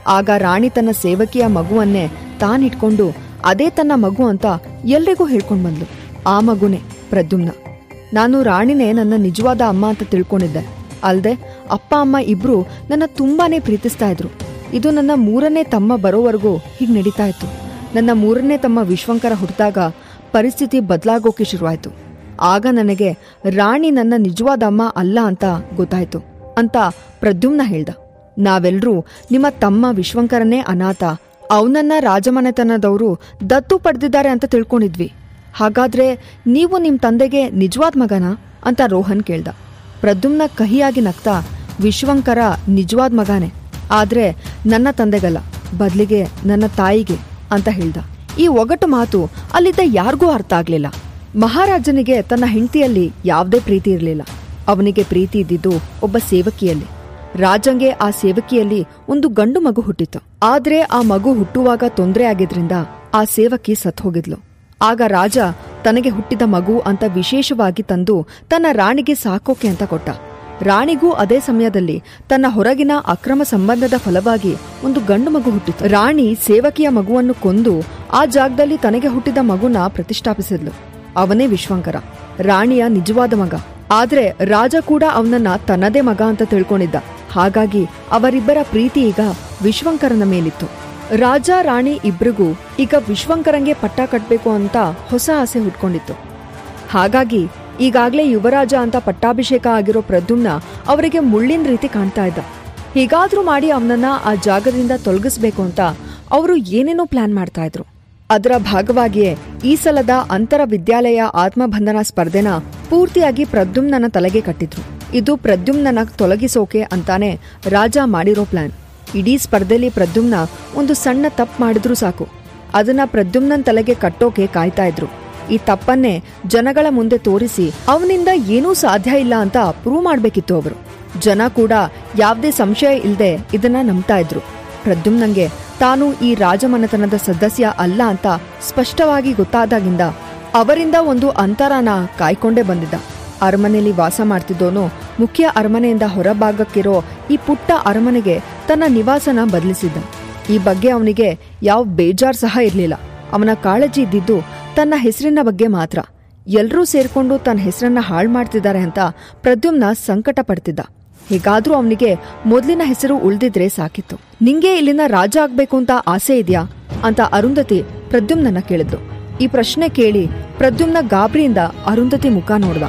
A: ಆಗ ರಾಣಿ ತನ್ನ ಸೇವಕಿಯ ಮಗುವನ್ನೇ ತಾನಿಟ್ಕೊಂಡು ಅದೇ ತನ್ನ ಮಗು ಅಂತ ಎಲ್ರಿಗೂ ಹೇಳ್ಕೊಂಡ್ ಬಂದ್ಲು. ಆ ಮಗುನೇ ಪ್ರದ್ಯುಮ್ನ. ನಾನು ರಾಣಿನೇ ನನ್ನ ನಿಜವಾದ ಅಮ್ಮ ಅಂತ ತಿಳ್ಕೊಂಡಿದ್ದೆ. ಅಲ್ದೆ ಅಪ್ಪ ಅಮ್ಮ ಇಬ್ರು ನನ್ನ ತುಂಬಾನೇ ಪ್ರೀತಿಸ್ತಾ ಇದ್ರು. ಇದು ನನ್ನ ಮೂರನೇ ತಮ್ಮ ಬರೋವರೆಗೂ ಹೀಗ್ ನಡೀತಾ ಇತ್ತು. ನನ್ನ ಮೂರನೇ ತಮ್ಮ ವಿಶ್ವಂಕರ ಹುಟ್ಟಿದಾಗ ಪರಿಸ್ಥಿತಿ ಬದಲಾಗೋಕೆ ಶುರುವಾಯ್ತು. ಆಗ ನನಗೆ ರಾಣಿ ನನ್ನ ನಿಜವಾದ ಅಮ್ಮ ಅಲ್ಲ ಅಂತ ಗೊತ್ತಾಯ್ತು ಅಂತ ಪ್ರದ್ಯುಮ್ನ ಹೇಳ್ದ. ನಾವೆಲ್ರೂ ನಿಮ್ಮ ತಮ್ಮ ವಿಶ್ವಂಕರನೇ ಅನಾಥ, ಅವನನ್ನ ರಾಜಮನೆತನದವರು ದತ್ತು ಪಡೆದಿದ್ದಾರೆ ಅಂತ ತಿಳ್ಕೊಂಡಿದ್ವಿ. ಹಾಗಾದ್ರೆ ನೀವು ನಿಮ್ ತಂದೆಗೆ ನಿಜವಾದ ಮಗನಾ ಅಂತ ರೋಹನ್ ಕೇಳ್ದ. ಪ್ರದ್ಯುಮ್ನ ಕಹಿಯಾಗಿ ನಗ್ತಾ, ವಿಶ್ವಂಕರ ನಿಜವಾದ ಮಗನೇ, ಆದ್ರೆ ನನ್ನ ತಂದೆಗಲ್ಲ, ಬದ್ಲಿಗೆ ನನ್ನ ತಾಯಿಗೆ ಅಂತ ಹೇಳ್ದ. ಈ ಒಗಟು ಮಾತು ಅಲ್ಲಿದ್ದ ಯಾರಿಗೂ ಅರ್ಥ ಆಗ್ಲಿಲ್ಲ. ಮಹಾರಾಜನಿಗೆ ತನ್ನ ಹೆಂಡತಿಯಲ್ಲಿ ಯಾವುದೇ ಪ್ರೀತಿ ಇರಲಿಲ್ಲ. ಅವನಿಗೆ ಪ್ರೀತಿ ಇದ್ದಿದ್ದು ಒಬ್ಬ ಸೇವಕಿಯಲ್ಲಿ. ರಾಜಂಗೆ ಆ ಸೇವಕಿಯಲ್ಲಿ ಒಂದು ಗಂಡು ಮಗು ಹುಟ್ಟಿತ್ತು. ಆದ್ರೆ ಆ ಮಗು ಹುಟ್ಟುವಾಗ ತೊಂದರೆ ಆಗಿದ್ರಿಂದ ಆ ಸೇವಕಿ ಸತ್ ಹೋಗಿದ್ಲು. ಆಗ ರಾಜ ತನಗೆ ಹುಟ್ಟಿದ ಮಗು ಅಂತ ವಿಶೇಷವಾಗಿ ತಂದು ತನ್ನ ರಾಣಿಗೆ ಸಾಕೋಕೆ ಅಂತ ಕೊಟ್ಟ. ರಾಣಿಗೂ ಅದೇ ಸಮಯದಲ್ಲಿ ತನ್ನ ಹೊರಗಿನ ಅಕ್ರಮ ಸಂಬಂಧದ ಫಲವಾಗಿ ಒಂದು ಗಂಡು ಮಗು ಹುಟ್ಟಿತು. ರಾಣಿ ಸೇವಕಿಯ ಮಗುವನ್ನು ಕೊಂದು ಆ ಜಾಗದಲ್ಲಿ ತನಗೆ ಹುಟ್ಟಿದ ಮಗುನ ಪ್ರತಿಷ್ಠಾಪಿಸಿದ್ಲು. ಅವನೇ ವಿಶ್ವಂಕರ, ರಾಣಿಯ ನಿಜವಾದ ಮಗ. ಆದ್ರೆ ರಾಜ ಕೂಡ ಅವನನ್ನ ತನ್ನದೇ ಮಗ ಅಂತ ತಿಳ್ಕೊಂಡಿದ್ದ. ಹಾಗಾಗಿ ಅವರಿಬ್ಬರ ಪ್ರೀತಿ ಈಗ ವಿಶ್ವಂಕರನ ಮೇಲಿತ್ತು. ರಾಜ ರಾಣಿ ಇಬ್ರಿಗೂ ಈಗ ವಿಶ್ವಂಕರಂಗೆ ಪಟ್ಟ ಕಟ್ಬೇಕು ಅಂತ ಹೊಸ ಆಸೆ ಹುಟ್ಕೊಂಡಿತ್ತು. ಹಾಗಾಗಿ ಈಗಾಗ್ಲೇ ಯುವರಾಜ ಅಂತ ಪಟ್ಟಾಭಿಷೇಕ ಆಗಿರೋ ಪ್ರದ್ಯುಮ್ನ ಅವರಿಗೆ ಮುಳ್ಳಿನ ರೀತಿ ಕಾಣ್ತಾ ಇದ್ದ. ಹೀಗಾದ್ರೂ ಮಾಡಿ ಅವನನ್ನ ಆ ಜಾಗದಿಂದ ತೊಲಗಿಸ್ಬೇಕು ಅಂತ ಅವರು ಏನೇನೋ ಪ್ಲಾನ್ ಮಾಡ್ತಾ ಇದ್ರು. ಅದರ ಭಾಗವಾಗಿಯೇ ಈ ಸಲದ ಅಂತರ ವಿದ್ಯಾಲಯ ಆತ್ಮಬಂಧನ ಸ್ಪರ್ಧೆನ ಪೂರ್ತಿಯಾಗಿ ಪ್ರದ್ಯುಮ್ನನ ತಲೆಗೆ ಕಟ್ಟಿದ್ರು. ಇದು ಪ್ರದ್ಯುಮ್ನನ ತೊಲಗಿಸೋಕೆ ಅಂತಾನೆ ರಾಜ ಮಾಡಿರೋ ಪ್ಲಾನ್. ಇಡೀ ಸ್ಪರ್ಧೆಲಿ ಪ್ರದ್ಯುಮ್ನ ಒಂದು ಸಣ್ಣ ತಪ್ಪು ಮಾಡಿದ್ರೂ ಸಾಕು, ಅದನ್ನ ಪ್ರದ್ಯುಮ್ನನ್ ತಲೆಗೆ ಕಟ್ಟೋಕೆ ಕಾಯ್ತಾ ಇದ್ರು. ಈ ತಪ್ಪನ್ನೇ ಜನಗಳ ಮುಂದೆ ತೋರಿಸಿ ಅವನಿಂದ ಏನೂ ಸಾಧ್ಯ ಇಲ್ಲ ಅಂತ ಪ್ರೂವ್ ಮಾಡ್ಬೇಕಿತ್ತು ಅವರು. ಜನ ಕೂಡ ಯಾವ್ದೇ ಸಂಶಯ ಇಲ್ಲದೆ ಇದನ್ನ ನಂಬ್ತಾ ಇದ್ರು. ಪ್ರದ್ಯುಮ್ನಂಗೆ ತಾನು ಈ ರಾಜಮನೆತನದ ಸದಸ್ಯ ಅಲ್ಲ ಅಂತ ಸ್ಪಷ್ಟವಾಗಿ ಗೊತ್ತಾದಾಗಿಂದ ಅವರಿಂದ ಒಂದು ಅಂತರನ ಕಾಯ್ಕೊಂಡೇ ಬಂದಿದ್ದ. ಅರಮನೆಯಲ್ಲಿ ವಾಸ ಮಾಡ್ತಿದ್ದೋನು ಮುಖ್ಯ ಅರಮನೆಯಿಂದ ಹೊರಭಾಗಕ್ಕಿರೋ ಈ ಪುಟ್ಟ ಅರಮನೆಗೆ ತನ್ನ ನಿವಾಸನ ಬದಲಿಸಿದ್ದ. ಈ ಬಗ್ಗೆ ಅವನಿಗೆ ಯಾವ ಬೇಜಾರ್ ಸಹ ಇರ್ಲಿಲ್ಲ. ಅವನ ಕಾಳಜಿ ಇದ್ದಿದ್ದು ತನ್ನ ಹೆಸರಿನ ಬಗ್ಗೆ ಮಾತ್ರ. ಎಲ್ರೂ ಸೇರ್ಕೊಂಡು ತನ್ನ ಹೆಸರನ್ನ ಹಾಳು ಮಾಡ್ತಿದ್ದಾರೆ ಅಂತ ಪ್ರದ್ಯುಮ್ನ ಸಂಕಟ ಪಡ್ತಿದ್ದ. ಹೀಗಾದ್ರೂ ಅವನಿಗೆ ಮೊದ್ಲಿನ ಹೆಸರು ಉಳ್ದಿದ್ರೆ ಸಾಕಿತ್ತು. ನಿಂಗೆ ಇಲ್ಲಿನ ರಾಜ ಆಗ್ಬೇಕು ಅಂತ ಆಸೆ ಇದೆಯಾ ಅಂತ ಅರುಂಧತಿ ಪ್ರದ್ಯುಮ್ನನ್ನ ಕೇಳಿದ್ರು. ಈ ಪ್ರಶ್ನೆ ಕೇಳಿ ಪ್ರದ್ಯುಮ್ನ ಗಾಬರಿಯಿಂದ ಅರುಂಧತಿ ಮುಖ ನೋಡ್ದ.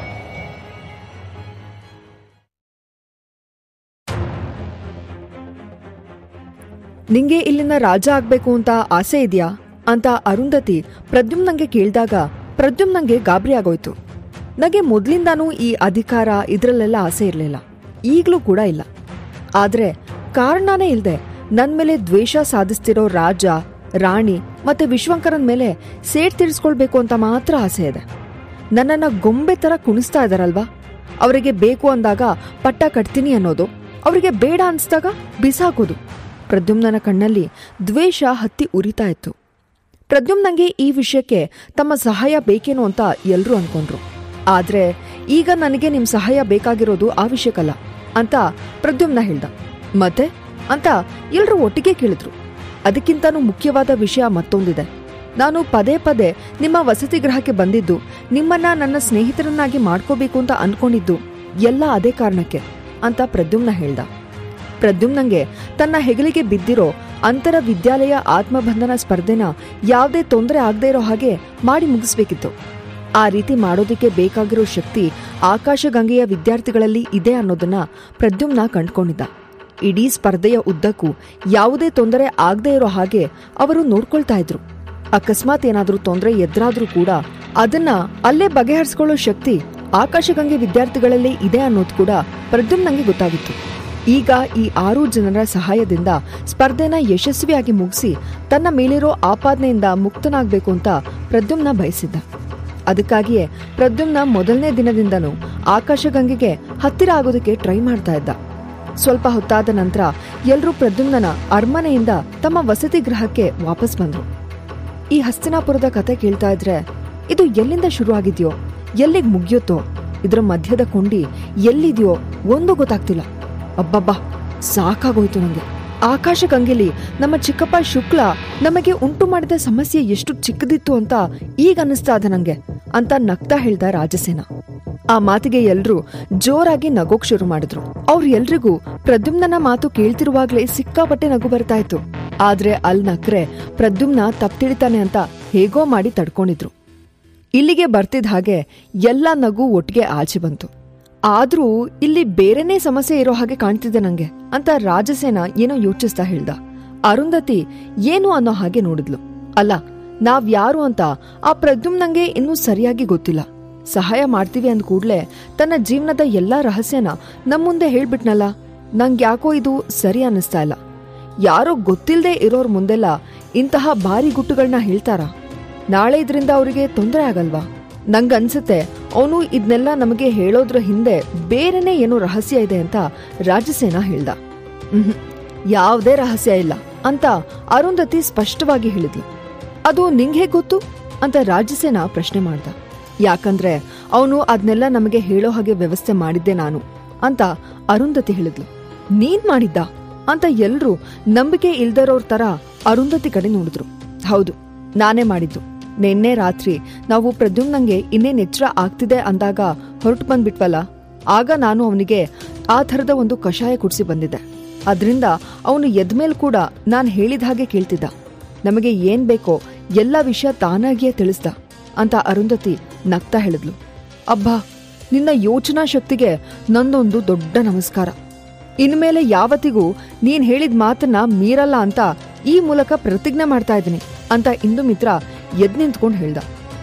A: ನಿಂಗೆ ಇಲ್ಲಿನ ರಾಜ ಆಗ್ಬೇಕು ಅಂತ ಆಸೆ ಇದೆಯಾ ಅಂತ ಅರುಂಧತಿ ಪ್ರದ್ಯುಮ್ನಂಗೆ ಕೇಳಿದಾಗ ಪ್ರದ್ಯುಮ್ನಂಗೆ ಗಾಬರಿ ಆಗೋಯ್ತು. ನನಗೆ ಮೊದ್ಲಿಂದಾನೂ ಈ ಅಧಿಕಾರ ಇದ್ರಲ್ಲೆಲ್ಲ ಆಸೆ ಇರಲಿಲ್ಲ, ಈಗ್ಲೂ ಕೂಡ ಇಲ್ಲ. ಆದ್ರೆ ಕಾರಣನೇ ಇಲ್ದೆ ನನ್ ಮೇಲೆ ದ್ವೇಷ ಸಾಧಿಸ್ತಿರೋ ರಾಜ, ರಾಣಿ ಮತ್ತೆ ವಿಶ್ವಂಕರನ್ ಮೇಲೆ ಸೇಡ್ ತೀರಿಸ್ಕೊಳ್ಬೇಕು ಅಂತ ಮಾತ್ರ ಆಸೆ ಇದೆ. ನನ್ನನ್ನ ಗೊಂಬೆ ತರ ಕುಣಿಸ್ತಾ ಇದಾರಲ್ವಾ, ಅವರಿಗೆ ಬೇಕು ಅಂದಾಗ ಪಟ್ಟ ಕಟ್ತೀನಿ ಅನ್ನೋದು, ಅವರಿಗೆ ಬೇಡ ಅನ್ಸ್ದಾಗ ಬಿಸಾಕೋದು. ಪ್ರದ್ಯುಮ್ನನ ಕಣ್ಣಲ್ಲಿ ದ್ವೇಷ ಹತ್ತಿ ಉರಿತಾ ಇತ್ತು. ಪ್ರದ್ಯುಮ್ನಂಗೆ ಈ ವಿಷಯಕ್ಕೆ ತಮ್ಮ ಸಹಾಯ ಬೇಕೇನೋ ಅಂತ ಎಲ್ರೂ ಅನ್ಕೊಂಡ್ರು. ಆದ್ರೆ ಈಗ ನನಗೆ ನಿಮ್ ಸಹಾಯ ಬೇಕಾಗಿರೋದು ಆ ವಿಷಯಕ್ಕಲ್ಲ ಅಂತ ಪ್ರದ್ಯುಮ್ನ ಹೇಳ್ದ. ಮತ್ತೆ ಅಂತ ಎಲ್ರೂ ಒಟ್ಟಿಗೆ ಕೇಳಿದ್ರು. ಅದಕ್ಕಿಂತನೂ ಮುಖ್ಯವಾದ ವಿಷಯ ಮತ್ತೊಂದಿದೆ. ನಾನು ಪದೇ ಪದೇ ನಿಮ್ಮ ವಸತಿ ಗೃಹಕ್ಕೆ ಬಂದಿದ್ದು, ನಿಮ್ಮನ್ನ ನನ್ನ ಸ್ನೇಹಿತರನ್ನಾಗಿ ಮಾಡ್ಕೋಬೇಕು ಅಂತ ಅನ್ಕೊಂಡಿದ್ದು ಎಲ್ಲ ಅದೇ ಕಾರಣಕ್ಕೆ ಅಂತ ಪ್ರದ್ಯುಮ್ನ ಹೇಳ್ದ. ಪ್ರದ್ಯುಮ್ನಂಗೆ ತನ್ನ ಹೆಗಲಿಗೆ ಬಿದ್ದಿರೋ ಅಂತರ ವಿದ್ಯಾಲಯ ಆತ್ಮಬಂಧನ ಸ್ಪರ್ಧೆನ ಯಾವುದೇ ತೊಂದರೆ ಆಗದೆ ಇರೋ ಹಾಗೆ ಮಾಡಿ ಮುಗಿಸ್ಬೇಕಿತ್ತು. ಆ ರೀತಿ ಮಾಡೋದಕ್ಕೆ ಬೇಕಾಗಿರೋ ಶಕ್ತಿ ಆಕಾಶಗಂಗೆಯ ವಿದ್ಯಾರ್ಥಿಗಳಲ್ಲಿ ಇದೆ ಅನ್ನೋದನ್ನ ಪ್ರದ್ಯುಮ್ನ ಕಂಡ್ಕೊಂಡಿದ್ದ. ಇಡೀ ಸ್ಪರ್ಧೆಯ ಉದ್ದಕ್ಕೂ ಯಾವುದೇ ತೊಂದರೆ ಆಗದೆ ಇರೋ ಹಾಗೆ ಅವರು ನೋಡ್ಕೊಳ್ತಾ ಇದ್ರು. ಅಕಸ್ಮಾತ್ ಏನಾದ್ರೂ ತೊಂದರೆ ಎದುರಾದ್ರೂ ಕೂಡ ಅದನ್ನ ಅಲ್ಲೇ ಬಗೆಹರಿಸ್ಕೊಳ್ಳೋ ಶಕ್ತಿ ಆಕಾಶಗಂಗೆ ವಿದ್ಯಾರ್ಥಿಗಳಲ್ಲಿ ಇದೆ ಅನ್ನೋದು ಕೂಡ ಪ್ರದ್ಯುಮ್ನಂಗೆ ಗೊತ್ತಾಗಿತ್ತು. ಈಗ ಈ ಆರು ಜನರ ಸಹಾಯದಿಂದ ಸ್ಪರ್ಧೆನ ಯಶಸ್ವಿಯಾಗಿ ಮುಗಿಸಿ ತನ್ನ ಮೇಲಿರೋ ಆಪಾದನೆಯಿಂದ ಮುಕ್ತನಾಗಬೇಕು ಅಂತ ಪ್ರದ್ಯುಮ್ನ ಬಯಸಿದ್ದ. ಅದಕ್ಕಾಗಿಯೇ ಪ್ರದ್ಯುಮ್ನ ಮೊದಲನೇ ದಿನದಿಂದನೂ ಆಕಾಶಗಂಗೆಗೆ ಹತ್ತಿರ ಆಗೋದಕ್ಕೆ ಟ್ರೈ ಮಾಡ್ತಾ ಇದ್ದ. ಸ್ವಲ್ಪ ಹೊತ್ತಾದ ನಂತರ ಎಲ್ರೂ ಪ್ರದ್ಯುಮ್ನನ ಅರಮನೆಯಿಂದ ತಮ್ಮ ವಸತಿ ಗೃಹಕ್ಕೆ ವಾಪಸ್ ಬಂದ್ರು. ಈ ಹಸ್ತಿನಾಪುರದ ಕತೆ ಕೇಳ್ತಾ ಇದ್ರೆ ಇದು ಎಲ್ಲಿಂದ ಶುರು ಆಗಿದ್ಯೋ, ಎಲ್ಲಿಗ್ ಮುಗಿಯುತ್ತೋ, ಇದರ ಮಧ್ಯದ ಕೊಂಡಿ ಎಲ್ಲಿದ್ಯೋ ಒಂದು ಗೊತ್ತಾಗ್ತಿಲ್ಲ. ಅಬ್ಬಬ್ಬಾ, ಸಾಕಾಗೋಯ್ತು ನಂಗೆ ಆಕಾಶ ಗಂಗೆಲಿ ನಮ್ಮ ಚಿಕ್ಕಪ್ಪ ಶುಕ್ಲ ನಮಗೆ ಉಂಟು ಮಾಡಿದ ಸಮಸ್ಯೆ ಎಷ್ಟು ಚಿಕ್ಕದಿತ್ತು ಅಂತ ಈಗ ಅನಿಸ್ತಾ ಇದೆ ನಂಗೆ ಅಂತ ನಗ್ತಾ ಹೇಳ್ದ ರಾಜಸೇನ. ಆ ಮಾತಿಗೆ ಎಲ್ರೂ ಜೋರಾಗಿ ನಗೋಕ್ ಶುರು ಮಾಡಿದ್ರು. ಅವ್ರ ಎಲ್ರಿಗೂ ಪ್ರದ್ಯುಮ್ನ ಮಾತು ಕೇಳ್ತಿರುವಾಗ್ಲೇ ಸಿಕ್ಕಾಪಟ್ಟೆ ನಗು ಬರ್ತಾ ಇತ್ತು. ಆದ್ರೆ ಅಲ್ ನಕ್ರೆ ಪ್ರದ್ಯುಮ್ನ ತಪ್ಪು ತಿಳಿತಾನೆ ಅಂತ ಹೇಗೋ ಮಾಡಿ ತಡ್ಕೊಂಡಿದ್ರು. ಇಲ್ಲಿಗೆ ಬರ್ತಿದ್ ಹಾಗೆ ಎಲ್ಲ ನಗು ಒಟ್ಟಿಗೆ ಆಚೆ ಬಂತು. ಆದ್ರೂ ಇಲ್ಲಿ ಬೇರೆನೇ ಸಮಸ್ಯೆ ಇರೋ ಹಾಗೆ ಕಾಣ್ತಿದೆ ನಂಗೆ ಅಂತ ರಾಜಸೇನ ಏನೋ ಯೋಚಿಸ್ತಾ ಹೇಳ್ದ. ಅರುಂಧತಿ ಏನು ಅನ್ನೋ ಹಾಗೆ ನೋಡಿದ್ಲು. ಅಲ್ಲ, ನಾವ್ ಯಾರು ಅಂತ ಆ ಪ್ರದ್ಯುಮ್ ನಂಗೆ ಇನ್ನೂ ಸರಿಯಾಗಿ ಗೊತ್ತಿಲ್ಲ. ಸಹಾಯ ಮಾಡ್ತೀವಿ ಅಂದ ಕೂಡ್ಲೆ ತನ್ನ ಜೀವನದ ಎಲ್ಲಾ ರಹಸ್ಯನ ನಮ್ ಮುಂದೆ ಹೇಳ್ಬಿಟ್ನಲ್ಲ, ನಂಗ್ಯಾಕೋ ಇದು ಸರಿ ಅನ್ನಿಸ್ತಾ ಇಲ್ಲ. ಯಾರೋ ಗೊತ್ತಿಲ್ದೇ ಇರೋರ್ ಮುಂದೆಲ್ಲ ಇಂತಹ ಭಾರಿ ಗುಟ್ಟುಗಳನ್ನ ಹೇಳ್ತಾರ? ನಾಳೆ ಇದ್ರಿಂದ ಅವರಿಗೆ ತೊಂದರೆ ಆಗಲ್ವಾ? ನಂಗನ್ಸುತ್ತೆ ಅವನು ಇದನ್ನೆಲ್ಲ ನಮಗೆ ಹೇಳೋದ್ರ ಹಿಂದೆ ಬೇರೆನೇ ಏನೋ ರಹಸ್ಯ ಇದೆ ಅಂತ ರಾಜಸೇನ ಹೇಳ್ದ. ಹ್ಮ್ ಯಾವ್ದೇ ರಹಸ್ಯ ಇಲ್ಲ ಅಂತ ಅರುಂಧತಿ ಸ್ಪಷ್ಟವಾಗಿ ಹೇಳಿದ್ಲು. ಅದು ನಿಂಗೆ ಗೊತ್ತು ಅಂತ ರಾಜಸೇನ ಪ್ರಶ್ನೆ ಮಾಡ್ದ. ಯಾಕಂದ್ರೆ ಅವನು ಅದನ್ನೆಲ್ಲ ನಮಗೆ ಹೇಳೋ ಹಾಗೆ ವ್ಯವಸ್ಥೆ ಮಾಡಿದ್ದೆ ನಾನು ಅಂತ ಅರುಂಧತಿ ಹೇಳಿದ್ಲು. ನೀನ್ ಮಾಡಿದ್ದ ಅಂತ ಎಲ್ರೂ ನಂಬಿಕೆ ಇಲ್ದರೋರ್ ತರ ಅರುಂಧತಿ ಕಡೆ ನೋಡಿದ್ರು. ಹೌದು, ನಾನೇ ಮಾಡಿದ್ದು. ನಿನ್ನೆ ರಾತ್ರಿ ನಾವು ಪ್ರದ್ಯುಮ್ನಂಗೆ ಇನ್ನೇನ್ ಎಚ್ಚರ ಆಗ್ತಿದೆ ಅಂದಾಗ ಹೊರಟು ಬಂದ್ಬಿಟ್ವಲ್ಲ, ಆಗ ನಾನು ಅವನಿಗೆ ಆ ಥರದ ಒಂದು ಕಷಾಯ ಕುಡಿಸಿ ಬಂದಿದ್ದೆ. ಅದ್ರಿಂದ ಅವನು ಎದ್ಮೇಲ್ ಕೂಡ ನಾನ್ ಹೇಳಿದ ಹಾಗೆ ಕೇಳ್ತಿದ್ದ. ನಮಗೆ ಏನ್ ಬೇಕೋ ಎಲ್ಲ ವಿಷಯ ತಾನಾಗಿಯೇ ತಿಳಿಸ್ದ ಅಂತ ಅರುಂಧತಿ ನಗ್ತಾ ಹೇಳಿದ್ಲು. ಅಬ್ಬಾ, ನಿನ್ನ ಯೋಚನಾ ಶಕ್ತಿಗೆ ನಂದೊಂದು ದೊಡ್ಡ ನಮಸ್ಕಾರ. ಇನ್ಮೇಲೆ ಯಾವತ್ತಿಗೂ ನೀನ್ ಹೇಳಿದ ಮಾತನ್ನ ಮೀರಲ್ಲ ಅಂತ ಈ ಮೂಲಕ ಪ್ರತಿಜ್ಞೆ ಮಾಡ್ತಾ ಇದ್ದೀನಿ ಅಂತ ಇಂದುಮಿತ್ರ ಎದ್ ನಿಂತ್ಕೊಂಡು ಹೇಳ್ದ.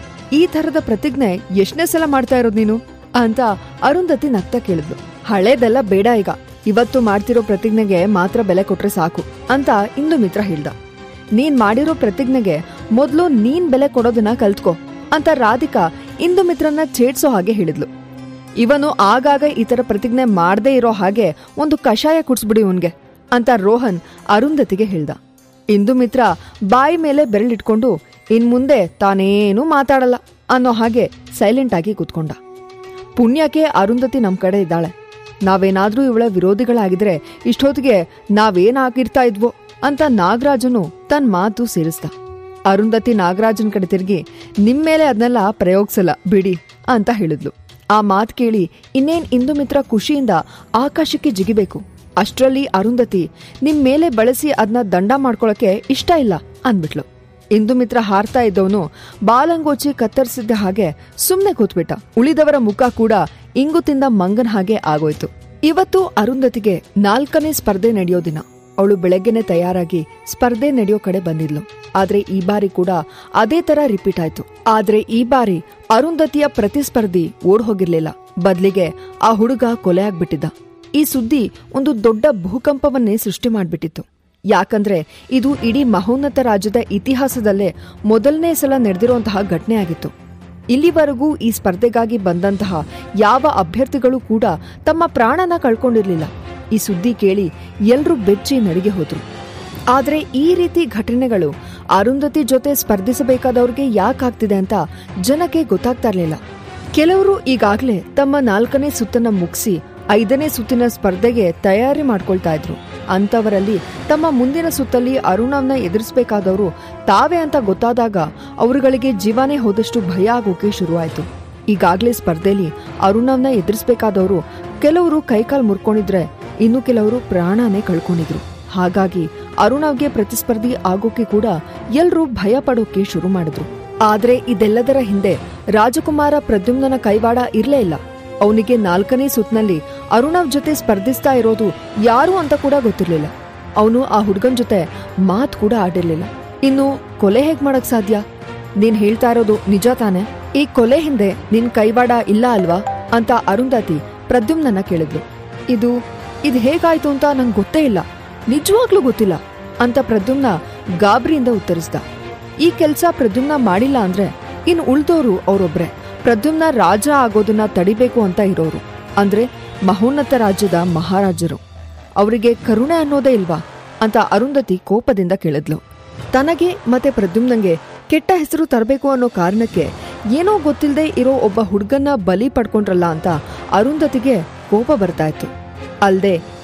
A: ಈ ತರದ ಪ್ರತಿಜ್ಞೆ ಎಷ್ಟನೇ ಸಲ ಮಾಡ್ತಾ ಇರೋದು ನೀನು ಅಂತ ಅರುಂಧತಿ ನಗ್ತಾ ಕೇಳಿದ್ಲು. ಹಳೇದೆಲ್ಲ ಬೇಡ, ಈಗ ಇವತ್ತು ಮಾಡ್ತಿರೋ ಪ್ರತಿಜ್ಞೆಗೆ ಮಾತ್ರ ಬೆಲೆ ಕೊಟ್ರೆ ಸಾಕು ಅಂತ ಇಂದುಮಿತ್ರ ಹೇಳ್ದ. ನೀನ್ ಮಾಡಿರೋ ಪ್ರತಿಜ್ಞೆಗೆ ಮೊದ್ಲು ನೀನ್ ಬೆಲೆ ಕೊಡೋದನ್ನ ಕಲ್ತ್ಕೋ ಅಂತ ರಾಧಿಕಾ ಇಂದುಮಿತ್ರನ್ನ ಛೇಡ್ಸೋ ಹಾಗೆ ಹೇಳಿದ್ಲು. ಇವನು ಆಗಾಗ ಈ ತರ ಪ್ರತಿಜ್ಞೆ ಮಾಡದೇ ಇರೋ ಹಾಗೆ ಒಂದು ಕಷಾಯ ಕುಡ್ಸ್ಬಿಡಿ ಇವನ್ಗೆ ಅಂತ ರೋಹನ್ ಅರುಂಧತಿಗೆ ಹೇಳ್ದ. ಇಂದುಮಿತ್ರ ಬಾಯಿ ಮೇಲೆ ಬೆರಳಿಟ್ಕೊಂಡು ಇನ್ ಮುಂದೆ ತಾನೇನೂ ಮಾತಾಡಲ್ಲ ಅನ್ನೋ ಹಾಗೆ ಸೈಲೆಂಟ್ ಆಗಿ ಕೂತ್ಕೊಂಡ. ಪುಣ್ಯಕ್ಕೆ ಅರುಂಧತಿ ನಮ್ ಕಡೆ ಇದ್ದಾಳೆ. ನಾವೇನಾದ್ರೂ ಇವಳ ವಿರೋಧಿಗಳಾಗಿದ್ರೆ ಇಷ್ಟೊತ್ತಿಗೆ ನಾವೇನಾಗಿರ್ತಾ ಇದ್ವೋ ಅಂತ ನಾಗರಾಜನು ತನ್ ಮಾತು ಸೇರಿಸ್ದ. ಅರುಂಧತಿ ನಾಗರಾಜನ್ ಕಡೆ ತಿರುಗಿ ನಿಮ್ಮೇಲೆ ಅದನ್ನೆಲ್ಲ ಪ್ರಯೋಗಿಸಲ್ಲ ಬಿಡಿ ಅಂತ ಹೇಳಿದ್ಲು. ಆ ಮಾತ್ ಕೇಳಿ ಇನ್ನೇನ್ ಇಂದುಮಿತ್ರ ಖುಷಿಯಿಂದ ಆಕಾಶಕ್ಕೆ ಜಿಗಿಬೇಕು. ಅಷ್ಟ್ರಲ್ಲಿ ಅರುಂಧತಿ ನಿಮ್ ಮೇಲೆ ಬಳಸಿ ಅದನ್ನ ದಂಡ ಮಾಡ್ಕೊಳಕ್ಕೆ ಇಷ್ಟ ಇಲ್ಲ ಅಂದ್ಬಿಟ್ಲು. ಇಂದುಮಿತ್ರ ಹಾರ್ತಾ ಇದ್ದವನು ಬಾಲಂಗೋಚಿ ಕತ್ತರಿಸಿದ್ದ ಹಾಗೆ ಸುಮ್ನೆ ಕೂತ್ಬಿಟ್ಟ. ಉಳಿದವರ ಮುಖ ಕೂಡ ಇಂಗು ತಿಂದ ಮಂಗನ್ ಹಾಗೆ ಆಗೋಯ್ತು. ಇವತ್ತು ಅರುಂಧತಿಗೆ ನಾಲ್ಕನೇ ಸ್ಪರ್ಧೆ ನಡೆಯೋ ದಿನ. ಅವಳು ಬೆಳಗ್ಗೆನೆ ತಯಾರಾಗಿ ಸ್ಪರ್ಧೆ ನಡೆಯೋ ಕಡೆ ಬಂದಿದ್ಲು. ಆದ್ರೆ ಈ ಬಾರಿ ಕೂಡ ಅದೇ ತರ ರಿಪೀಟ್ ಆಯ್ತು. ಆದ್ರೆ ಈ ಬಾರಿ ಅರುಂಧತಿಯ ಪ್ರತಿಸ್ಪರ್ಧಿ ಓಡ್ ಹೋಗಿರ್ಲಿಲ್ಲ. ಬದ್ಲಿಗೆ ಆ ಹುಡುಗ ಕೊಲೆ ಆಗ್ಬಿಟ್ಟಿದ್ದ. ಈ ಸುದ್ದಿ ಒಂದು ದೊಡ್ಡ ಭೂಕಂಪವನ್ನೇ ಸೃಷ್ಟಿ ಮಾಡ್ಬಿಟ್ಟಿತ್ತು. ಯಾಕಂದ್ರೆ ಇದು ಇಡೀ ಮಹೋನ್ನತ ರಾಜ್ಯದ ಇತಿಹಾಸದಲ್ಲೇ ಮೊದಲನೇ ಸಲ ನಡೆದಿರುವಂತಹ ಘಟನೆ ಆಗಿತ್ತು. ಇಲ್ಲಿವರೆಗೂ ಈ ಸ್ಪರ್ಧೆಗಾಗಿ ಬಂದಂತಹ ಯಾವ ಅಭ್ಯರ್ಥಿಗಳು ಕೂಡ ತಮ್ಮ ಪ್ರಾಣನ ಕಳ್ಕೊಂಡಿರ್ಲಿಲ್ಲ. ಈ ಸುದ್ದಿ ಕೇಳಿ ಎಲ್ರೂ ಬೆಚ್ಚಿ ನಡಿಗೆ ಹೋದ್ರು. ಆದ್ರೆ ಈ ರೀತಿ ಘಟನೆಗಳು ಅರುಂಧತಿ ಜೊತೆ ಸ್ಪರ್ಧಿಸಬೇಕಾದವ್ರಿಗೆ ಯಾಕಾಗ್ತಿದೆ ಅಂತ ಜನಕ್ಕೆ ಗೊತ್ತಾಗ್ತಾ ಇರ್ಲಿಲ್ಲ. ಕೆಲವರು ಈಗಾಗ್ಲೇ ತಮ್ಮ ನಾಲ್ಕನೇ ಸುತ್ತನ್ನ ಮುಗಿಸಿ ಐದನೇ ಸುತ್ತಿನ ಸ್ಪರ್ಧೆಗೆ ತಯಾರಿ ಮಾಡ್ಕೊಳ್ತಾ ಇದ್ರು. ಅಂತವರಲ್ಲಿ ತಮ್ಮ ಮುಂದಿನ ಸುತ್ತಲ್ಲಿ ಅರುಣವ್ನ ಎದುರಿಸಬೇಕಾದವರು ತಾವೇ ಅಂತ ಗೊತ್ತಾದಾಗ ಅವರುಗಳಿಗೆ ಜೀವನೇ ಹೋದಷ್ಟು ಭಯ ಆಗೋಕೆ ಶುರುವಾಯ್ತು. ಈಗಾಗ್ಲೇ ಸ್ಪರ್ಧೆಲಿ ಅರುಣವ್ನ ಎದುರಿಸಬೇಕಾದವರು ಕೆಲವರು ಕೈಕಾಲ್ ಮುರ್ಕೊಂಡಿದ್ರೆ ಇನ್ನು ಕೆಲವರು ಪ್ರಾಣನೇ ಕಳ್ಕೊಂಡಿದ್ರು. ಹಾಗಾಗಿ ಅರುಣವ್ಗೆ ಪ್ರತಿಸ್ಪರ್ಧಿ ಆಗೋಕೆ ಕೂಡ ಎಲ್ರೂ ಭಯ ಪಡೋಕೆ ಶುರು ಮಾಡಿದ್ರು. ಆದ್ರೆ ಇದೆಲ್ಲದರ ಹಿಂದೆ ರಾಜಕುಮಾರ ಪ್ರದ್ಯುಮ್ನ ಕೈವಾಡ ಇರ್ಲೇ ಇಲ್ಲ. ಅವನಿಗೆ ನಾಲ್ಕನೇ ಸುತ್ನಲ್ಲಿ ಅರುಣವ್ ಜೊತೆ ಸ್ಪರ್ಧಿಸ್ತಾ ಇರೋದು ಯಾರು ಅಂತ ಕೂಡ ಗೊತ್ತಿರ್ಲಿಲ್ಲ. ಅವನು ಆ ಹುಡ್ಗನ್ ಜೊತೆ ಮಾತ್ ಕೂಡ ಆಡಿರ್ಲಿಲ್ಲ. ಇನ್ನು ಕೊಲೆ ಹೇಗ್ ಮಾಡಕ್ ಸಾಧ್ಯ? ನೀನ್ ಹೇಳ್ತಾ ಇರೋದು ನಿಜ ತಾನೆ? ಈ ಕೊಲೆ ಹಿಂದೆ ನಿನ್ ಕೈವಾಡ ಇಲ್ಲ ಅಲ್ವಾ ಅಂತ ಅರುಂಧತಿ ಪ್ರದ್ಯುಮ್ನನ್ನ ಕೇಳಿದ್ಲು. ಇದು ಇದು ಹೇಗಾಯ್ತು ಅಂತ ನಂಗೆ ಗೊತ್ತೇ ಇಲ್ಲ, ನಿಜವಾಗ್ಲೂ ಗೊತ್ತಿಲ್ಲ ಅಂತ ಪ್ರದ್ಯುಮ್ನ ಗಾಬರಿಯಿಂದ ಉತ್ತರಿಸ್ದ. ಈ ಕೆಲ್ಸ ಪ್ರದ್ಯುಮ್ನ ಮಾಡಿಲ್ಲ ಅಂದ್ರೆ ಇನ್ ಉಳ್ದೋರು ಅವ್ರೊಬ್ರೆ. ಪ್ರದ್ಯುಮ್ನ ರಾಜ ಆಗೋದನ್ನ ತಡಿಬೇಕು ಅಂತ ಇರೋರು, ಅಂದ್ರೆ ಮಹೋನ್ನತ ರಾಜ್ಯದ ಮಹಾರಾಜರು. ಅವರಿಗೆ ಕರುಣೆ ಅನ್ನೋದೇ ಇಲ್ವಾ ಅಂತ ಅರುಂಧತಿ ಕೋಪದಿಂದ ಕೇಳಿದ್ಲು. ತನಗೆ ಮತ್ತೆ ಪ್ರದ್ಯುಮ್ನಂಗೆ ಕೆಟ್ಟ ಹೆಸರು ತರಬೇಕು ಅನ್ನೋ ಕಾರಣಕ್ಕೆ ಏನೋ ಗೊತ್ತಿಲ್ಲದೆ ಇರೋ ಒಬ್ಬ ಹುಡ್ಗನ್ನ ಬಲಿ ಪಡ್ಕೊಂಡ್ರಲ್ಲ ಅಂತ ಅರುಂಧತಿಗೆ ಕೋಪ ಬರ್ತಾ ಇತ್ತು. ಅಲ್ದೆ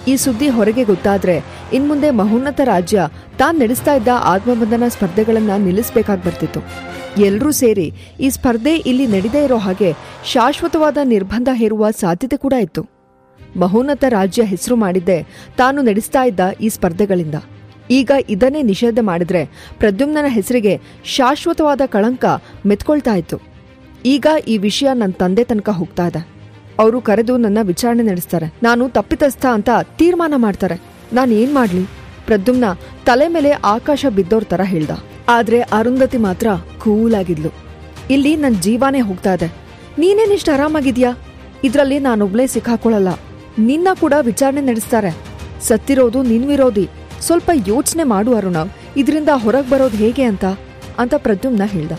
A: ಈ ಸುದ್ದಿ ಹೊರಗೆ ಗೊತ್ತಾದ್ರೆ ಇನ್ಮುಂದೆ ಮಹೋನ್ನತ ರಾಜ್ಯ ತಾನ್ ನಡೆಸ್ತಾ ಇದ್ದ ಆತ್ಮಬಂಧನ ಸ್ಪರ್ಧೆಗಳನ್ನ ನಿಲ್ಲಿಸಬೇಕಾಗಿ ಬರ್ತಿತ್ತು. ಎಲ್ರೂ ಸೇರಿ ಈ ಸ್ಪರ್ಧೆ ಇಲ್ಲಿ ನಡೆದೇ ಇರೋ ಹಾಗೆ ಶಾಶ್ವತವಾದ ನಿರ್ಬಂಧ ಹೇರುವ ಸಾಧ್ಯತೆ ಕೂಡ ಇತ್ತು. ಮಹೋನ್ನತ ರಾಜ್ಯ ಹೆಸರು ಮಾಡಿದ್ದೆ ತಾನು ನಡೆಸ್ತಾ ಇದ್ದ ಈ ಸ್ಪರ್ಧೆಗಳಿಂದ. ಈಗ ಇದನ್ನೇ ನಿಷೇಧ ಮಾಡಿದ್ರೆ ಪ್ರದ್ಯುಮ್ನನ ಹೆಸರಿಗೆ ಶಾಶ್ವತವಾದ ಕಳಂಕ ಮೆತ್ಕೊಳ್ತಾ ಇತ್ತು. ಈಗ ಈ ವಿಷಯ ನನ್ನ ತಂದೆ ತನಕ ಹೋಗ್ತಾ ಇದೆ. ಅವರು ಕರೆದು ನನ್ನ ವಿಚಾರಣೆ ನಡೆಸ್ತಾರೆ. ನಾನು ತಪ್ಪಿತಸ್ಥ ಅಂತ ತೀರ್ಮಾನ ಮಾಡ್ತಾರೆ. ನಾನು ಏನ್ ಮಾಡ್ಲಿ? ಪ್ರದ್ಯುಮ್ನ ತಲೆ ಮೇಲೆ ಆಕಾಶ ಬಿದ್ದೋರ್ ತರ ಹೇಳ್ದ. ಆದ್ರೆ ಅರುಂಧತಿ ಮಾತ್ರ ಕೂಲ್ ಆಗಿದ್ಲು. ಇಲ್ಲಿ ನನ್ ಜೀವಾನೇ ಹೋಗ್ತಾ ಇದೆ. ನೀನೇನಿಷ್ಟು ಆರಾಮಾಗಿದ್ಯಾ? ಇದ್ರಲ್ಲಿ ನಾನೊಬ್ಳೇ ಸಿಕ್ಕಾಕೊಳ್ಳಲ್ಲ. ನಿನ್ನ ಕೂಡ ವಿಚಾರಣೆ ನಡೆಸ್ತಾರೆ. ಸತ್ತಿರೋದು ನಿನ್ ವಿರೋಧಿ. ಸ್ವಲ್ಪ ಯೋಚನೆ ಮಾಡು ಅರುಣವ್, ಇದರಿಂದ ಹೊರಗ್ ಬರೋದು ಹೇಗೆ ಅಂತ ಅಂತ ಪ್ರದ್ಯುಮ್ನ ಹೇಳ್ದ.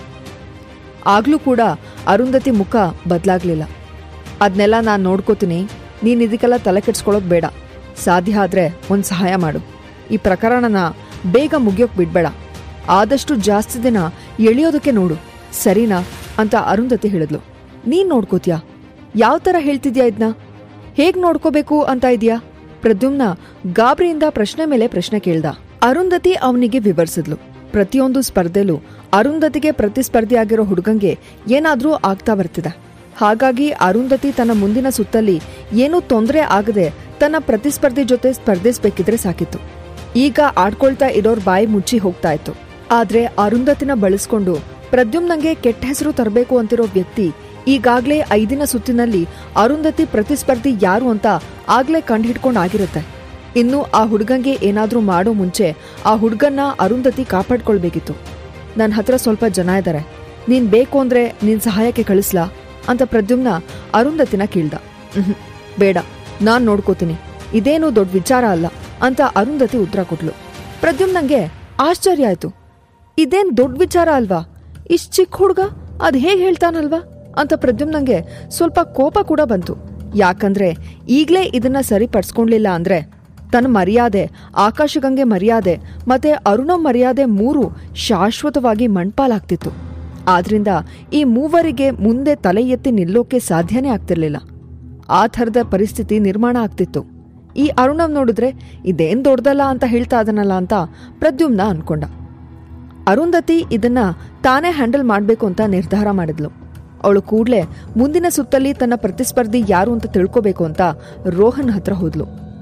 A: ಆಗ್ಲೂ ಕೂಡ ಅರುಂಧತಿ ಮುಖ ಬದ್ಲಾಗ್ಲಿಲ್ಲ. ಅದ್ನೆಲ್ಲ ನಾನ್ ನೋಡ್ಕೋತೀನಿ, ನೀನ್ ಇದಕ್ಕೆಲ್ಲ ತಲೆ ಕೆಡ್ಸ್ಕೊಳ್ಳೋದ್ ಬೇಡ. ಸಾಧ್ಯ ಆದ್ರೆ ಒಂದ್ ಸಹಾಯ ಮಾಡು. ಈ ಪ್ರಕರಣನ ಬೇಗ ಮುಗಿಯೋಕ್ ಬಿಡ್ಬೇಡ. ಆದಷ್ಟು ಜಾಸ್ತಿ ದಿನ ಎಳಿಯೋದಕ್ಕೆ ನೋಡು, ಸರಿನಾ ಅಂತ ಅರುಂಧತಿ ಹೇಳಿದ್ಲು. ನೀನ್ ನೋಡ್ಕೋತೀಯಾ? ಯಾವ ತರ ಹೇಳ್ತಿದ್ಯಾ ಇದ್ನ? ಹೇಗ್ ನೋಡ್ಕೋಬೇಕು ಅಂತ ಇದ್ಯಾ? ಪ್ರದ್ಯುಮ್ನ ಗಾಬರಿಯಿಂದ ಪ್ರಶ್ನೆ ಮೇಲೆ ಪ್ರಶ್ನೆ ಕೇಳ್ದ. ಅರುಂಧತಿ ಅವನಿಗೆ ವಿವರಿಸಿದ್ಲು. ಪ್ರತಿಯೊಂದು ಸ್ಪರ್ಧೆಲೂ ಅರುಂಧತಿಗೆ ಪ್ರತಿಸ್ಪರ್ಧಿಯಾಗಿರೋ ಹುಡುಗಂಗೆ ಏನಾದ್ರೂ ಆಗ್ತಾ ಬರ್ತಿದೆ. ಹಾಗಾಗಿ ಅರುಂಧತಿ ತನ್ನ ಮುಂದಿನ ಸುತ್ತಲ್ಲಿ ಏನೂ ತೊಂದರೆ ಆಗದೆ ತನ್ನ ಪ್ರತಿಸ್ಪರ್ಧಿ ಜೊತೆ ಸ್ಪರ್ಧಿಸ್ಬೇಕಿದ್ರೆ ಸಾಕಿತ್ತು. ಈಗ ಆಡ್ಕೊಳ್ತಾ ಇರೋರ್ ಬಾಯಿ ಮುಚ್ಚಿ ಹೋಗ್ತಾ ಇತ್ತು. ಆದ್ರೆ ಅರುಂಧತಿನ ಬಳಸ್ಕೊಂಡು ಪ್ರದ್ಯುಮ್ನಂಗೆ ಕೆಟ್ಟ ಹೆಸರು ತರಬೇಕು ಅಂತಿರೋ ವ್ಯಕ್ತಿ ಈಗಾಗ್ಲೇ ಐದಿನ ಸುತ್ತಿನಲ್ಲಿ ಅರುಂಧತಿ ಪ್ರತಿಸ್ಪರ್ಧಿ ಯಾರು ಅಂತ ಆಗ್ಲೇ ಕಂಡುಹಿಡ್ಕೊಂಡ್ ಆಗಿರುತ್ತೆ. ಇನ್ನು ಆ ಹುಡುಗಂಗೆ ಏನಾದ್ರೂ ಮಾಡೋ ಮುಂಚೆ ಆ ಹುಡುಗನ್ನ ಅರುಂಧತಿ ಕಾಪಾಡ್ಕೊಳ್ಬೇಕಿತ್ತು. ನನ್ನ ಹತ್ರ ಸ್ವಲ್ಪ ಜನ ಇದ್ದಾರೆ, ನೀನ್ ಬೇಕು ಅಂದ್ರೆ ನಿನ್ ಸಹಾಯಕ್ಕೆ ಕಳಿಸ್ಲಾ ಅಂತ ಪ್ರದ್ಯುಮ್ನ ಅರುಂಧತಿನ ಕೇಳ್ದ. ಹ್ಮ್ ಬೇಡ, ನಾನ್ ನೋಡ್ಕೋತೀನಿ, ಇದೇನು ದೊಡ್ಡ ವಿಚಾರ ಅಲ್ಲ ಅಂತ ಅರುಂಧತಿ ಉತ್ತರ ಕೊಟ್ಲು. ಪ್ರದ್ಯುಮ್ನಂಗೆ ಆಶ್ಚರ್ಯ ಆಯ್ತು. ಇದೇನ್ ದೊಡ್ಡ ವಿಚಾರ ಅಲ್ವಾ? ಇಷ್ಟ್ ಚಿಕ್ಕ ಹುಡ್ಗ ಅದ್ ಹೇಗ್ ಹೇಳ್ತಾನಲ್ವಾ ಅಂತ ಪ್ರದ್ಯುಮ್ನಂಗೆ ಸ್ವಲ್ಪ ಕೋಪ ಕೂಡ ಬಂತು. ಯಾಕಂದ್ರೆ ಈಗ್ಲೇ ಇದನ್ನ ಸರಿಪಡಿಸ್ಕೊಂಡ್ಲಿಲ್ಲ ಅಂದ್ರೆ ತನ್ನ ಮರ್ಯಾದೆ, ಆಕಾಶಗಂಗೆ ಮರ್ಯಾದೆ ಮತ್ತೆ ಅರುಣವ್ ಮರ್ಯಾದೆ ಮೂರು ಶಾಶ್ವತವಾಗಿ ಮಣ್ಪಾಲಾಗ್ತಿತ್ತು. ಆದ್ರಿಂದ ಈ ಮೂವರಿಗೆ ಮುಂದೆ ತಲೆ ಎತ್ತಿ ನಿಲ್ಲೋಕೆ ಸಾಧ್ಯನೇ ಆಗ್ತಿರ್ಲಿಲ್ಲ. ಆ ಥರದ ಪರಿಸ್ಥಿತಿ ನಿರ್ಮಾಣ ಆಗ್ತಿತ್ತು. ಈ ಅರುಣವ್ ನೋಡಿದ್ರೆ ಇದೇನ್ ದೊಡ್ಡದಲ್ಲ ಅಂತ ಹೇಳ್ತಾ ಅದನಲ್ಲ ಅಂತ ಪ್ರದ್ಯುಮ್ನ ಅನ್ಕೊಂಡ. ಅರುಂಧತಿ ಇದನ್ನ ತಾನೇ ಹ್ಯಾಂಡಲ್ ಮಾಡ್ಬೇಕು ಅಂತ ನಿರ್ಧಾರ ಮಾಡಿದ್ಲು. ಅವಳು ಕೂಡ್ಲೆ ಮುಂದಿನ ಸುತ್ತಲ್ಲಿ ತನ್ನ ಪ್ರತಿಸ್ಪರ್ಧಿ ಯಾರು ಅಂತ ತಿಳ್ಕೋಬೇಕು ಅಂತ ರೋಹನ್ ಹತ್ರ ಹೋದ್ಲು.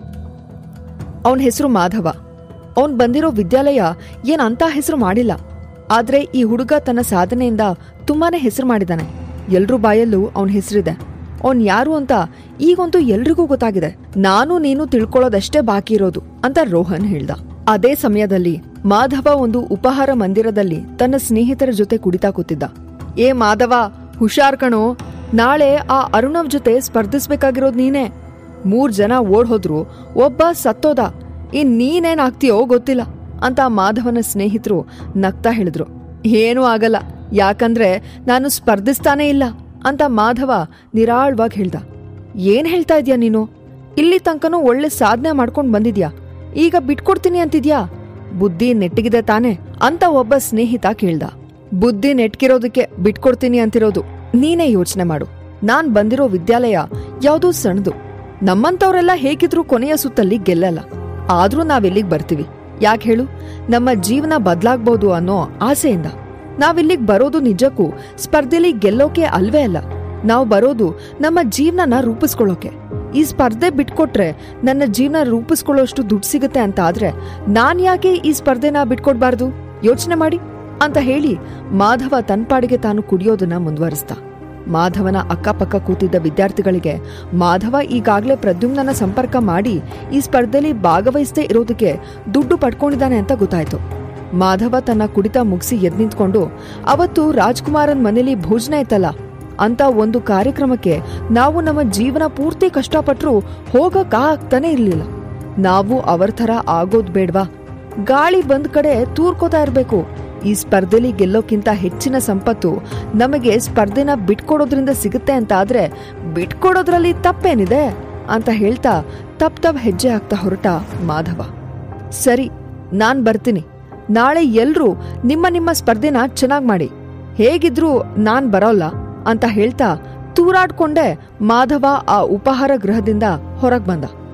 A: ಅವನ ಹೆಸರು ಮಾಧವ. ಅವನ್ ಬಂದಿರೋ ವಿದ್ಯಾಲಯ ಏನ್ ಅಂತ ಹೆಸರು ಮಾಡಿಲ್ಲ. ಆದ್ರೆ ಈ ಹುಡುಗ ತನ್ನ ಸಾಧನೆಯಿಂದ ತುಂಬಾನೇ ಹೆಸರು ಮಾಡಿದಾನೆ. ಎಲ್ರೂ ಬಾಯಲ್ಲೂ ಅವನ ಹೆಸರಿದೆ. ಅವನ್ ಯಾರು ಅಂತ ಈಗಂತೂ ಎಲ್ರಿಗೂ ಗೊತ್ತಾಗಿದೆ. ನಾನು ನೀನು ತಿಳ್ಕೊಳ್ಳೋದಷ್ಟೇ ಬಾಕಿ ಇರೋದು ಅಂತ ರೋಹನ್ ಹೇಳ್ದ. ಅದೇ ಸಮಯದಲ್ಲಿ ಮಾಧವ ಒಂದು ಉಪಹಾರ ಮಂದಿರದಲ್ಲಿ ತನ್ನ ಸ್ನೇಹಿತರ ಜೊತೆ ಕುಡಿತಾ ಕೂತಿದ್ದ. ಏ ಮಾಧವ, ಹುಷಾರ್ ಕಣೋ, ನಾಳೆ ಆ ಅರುಣವ್ ಜೊತೆ ಸ್ಪರ್ಧಿಸ್ಬೇಕಾಗಿರೋದ್ ನೀನೇ. ಮೂರ್ ಜನ ಓಡ್ ಹೋದ್ರು, ಒಬ್ಬ ಸತ್ತೋದ. ಇನ್ ನೀನೇನ್ ಆಗ್ತೀಯೋ ಗೊತ್ತಿಲ್ಲ ಅಂತ ಮಾಧವನ ಸ್ನೇಹಿತರು ನಗ್ತಾ ಹೇಳಿದ್ರು. ಏನೂ ಆಗಲ್ಲ, ಯಾಕಂದ್ರೆ ನಾನು ಸ್ಪರ್ಧಿಸ್ತಾನೇ ಇಲ್ಲ ಅಂತ ಮಾಧವ ನಿರಾಳವಾಗಿ ಹೇಳ್ದ. ಏನ್ ಹೇಳ್ತಾ ಇದ್ಯಾ ನೀನು? ಇಲ್ಲಿ ತನಕನೂ ಒಳ್ಳೆ ಸಾಧನೆ ಮಾಡ್ಕೊಂಡ್ ಬಂದಿದ್ಯಾ, ಈಗ ಬಿಟ್ಕೊಡ್ತೀನಿ ಅಂತಿದ್ಯಾ? ಬುದ್ಧಿ ನೆಟ್ಟಿಗಿದೆ ತಾನೆ ಅಂತ ಒಬ್ಬ ಸ್ನೇಹಿತ ಕೇಳ್ದ. ಬುದ್ಧಿ ನೆಟ್ಕಿರೋದಕ್ಕೆ ಬಿಟ್ಕೊಡ್ತೀನಿ ಅಂತಿರೋದು ನೀನೇ ಯೋಚನೆ ಮಾಡು. ನಾನ್ ಬಂದಿರೋ ವಿದ್ಯಾಲಯ ಯಾವ್ದೂ ಸಣ್ಣದು. ನಮ್ಮಂತವ್ರೆಲ್ಲ ಹೇಗಿದ್ರು ಕೊನೆಯ ಸುತ್ತಲ್ಲಿ ಗೆಲ್ಲಲ್ಲ. ಆದ್ರೂ ನಾವಿಲ್ಲಿಗ್ ಬರ್ತೀವಿ ಯಾಕೆ ಹೇಳು? ನಮ್ಮ ಜೀವನ ಬದ್ಲಾಗ್ಬೋದು ಅನ್ನೋ ಆಸೆಯಿಂದ. ನಾವಿಲ್ಲಿಗ್ ಬರೋದು ನಿಜಕ್ಕೂ ಸ್ಪರ್ಧೆಲಿ ಗೆಲ್ಲೋಕೆ ಅಲ್ವೇ ಅಲ್ಲ. ನಾವು ಬರೋದು ನಮ್ಮ ಜೀವನನ ರೂಪಿಸ್ಕೊಳ್ಳೋಕೆ. ಈ ಸ್ಪರ್ಧೆ ಬಿಟ್ಕೊಟ್ರೆ ನನ್ನ ಜೀವನ ರೂಪಿಸ್ಕೊಳ್ಳೋಷ್ಟು ದುಡ್ಡು ಸಿಗುತ್ತೆ ಅಂತ ಆದ್ರೆ ನಾನ್ ಯಾಕೆ ಈ ಸ್ಪರ್ಧೆನ ಬಿಟ್ಕೊಡ್ಬಾರ್ದು? ಯೋಚನೆ ಮಾಡಿ ಅಂತ ಹೇಳಿ ಮಾಧವ ತನ್ಪಾಡಿಗೆ ತಾನು ಕುಡಿಯೋದನ್ನ ಮುಂದುವರಿಸ್ದ. ಮಾಧವನ ಅಕ್ಕಪಕ್ಕ ಕೂತಿದ್ದ ವಿದ್ಯಾರ್ಥಿಗಳಿಗೆ ಮಾಧವ ಈಗಾಗ್ಲೇ ಪ್ರದ್ಯುಮ್ನನ ಸಂಪರ್ಕ ಮಾಡಿ ಈ ಸ್ಪರ್ಧೆಲಿ ಭಾಗವಹಿಸದೇ ಇರೋದಕ್ಕೆ ದುಡ್ಡು ಪಡ್ಕೊಂಡಿದ್ದಾನೆ ಅಂತ ಗೊತ್ತಾಯ್ತು. ಮಾಧವ ತನ್ನ ಕುಡಿತ ಮುಗಿಸಿ ಎದ್ ನಿಂತ್ಕೊಂಡು, ಅವತ್ತು ರಾಜ್ಕುಮಾರನ್ ಮನೇಲಿ ಭೋಜನ ಇತ್ತಲ್ಲ ಅಂತ ಒಂದು ಕಾರ್ಯಕ್ರಮಕ್ಕೆ ನಾವು ನಮ್ಮ ಜೀವನ ಪೂರ್ತಿ ಕಷ್ಟಪಟ್ರು ಹೋಗಕ್ ಆಗ್ತಾನೆ ಇರ್ಲಿಲ್ಲ. ನಾವು ಅವರ ಥರ ಆಗೋದ್ ಬೇಡ್ವಾ? ಗಾಳಿ ಬಂದ್ ಕಡೆ ತೂರ್ಕೋತಾ ಇರ್ಬೇಕು. ಈ ಸ್ಪರ್ಧೆಲಿ ಗೆಲ್ಲೋಕ್ಕಿಂತ ಹೆಚ್ಚಿನ ಸಂಪತ್ತು ನಮಗೆ ಸ್ಪರ್ಧೆನ ಬಿಟ್ಕೊಡೋದ್ರಿಂದ ಸಿಗುತ್ತೆ ಅಂತ ಆದ್ರೆ ಬಿಟ್ಕೊಡೋದ್ರಲ್ಲಿ ತಪ್ಪೇನಿದೆ ಅಂತ ಹೇಳ್ತಾ ತಪ್ ತಪ್ ಹೆಜ್ಜೆ ಆಗ್ತಾ ಹೊರಟ ಮಾಧವ. ಸರಿ, ನಾನ್ ಬರ್ತೀನಿ. ನಾಳೆ ಎಲ್ರೂ ನಿಮ್ಮ ನಿಮ್ಮ ಸ್ಪರ್ಧೆನ ಚೆನ್ನಾಗ್ ಮಾಡಿ. ಹೇಗಿದ್ರು ನಾನ್ ಬರೋಲ್ಲ ಅಂತ ಹೇಳ್ತಾ ತೂರಾಡ್ಕೊಂಡೆ ಮಾಧವ ಆ ಉಪಹಾರ ಗೃಹದಿಂದ ಹೊರಗ್ ಬಂದ.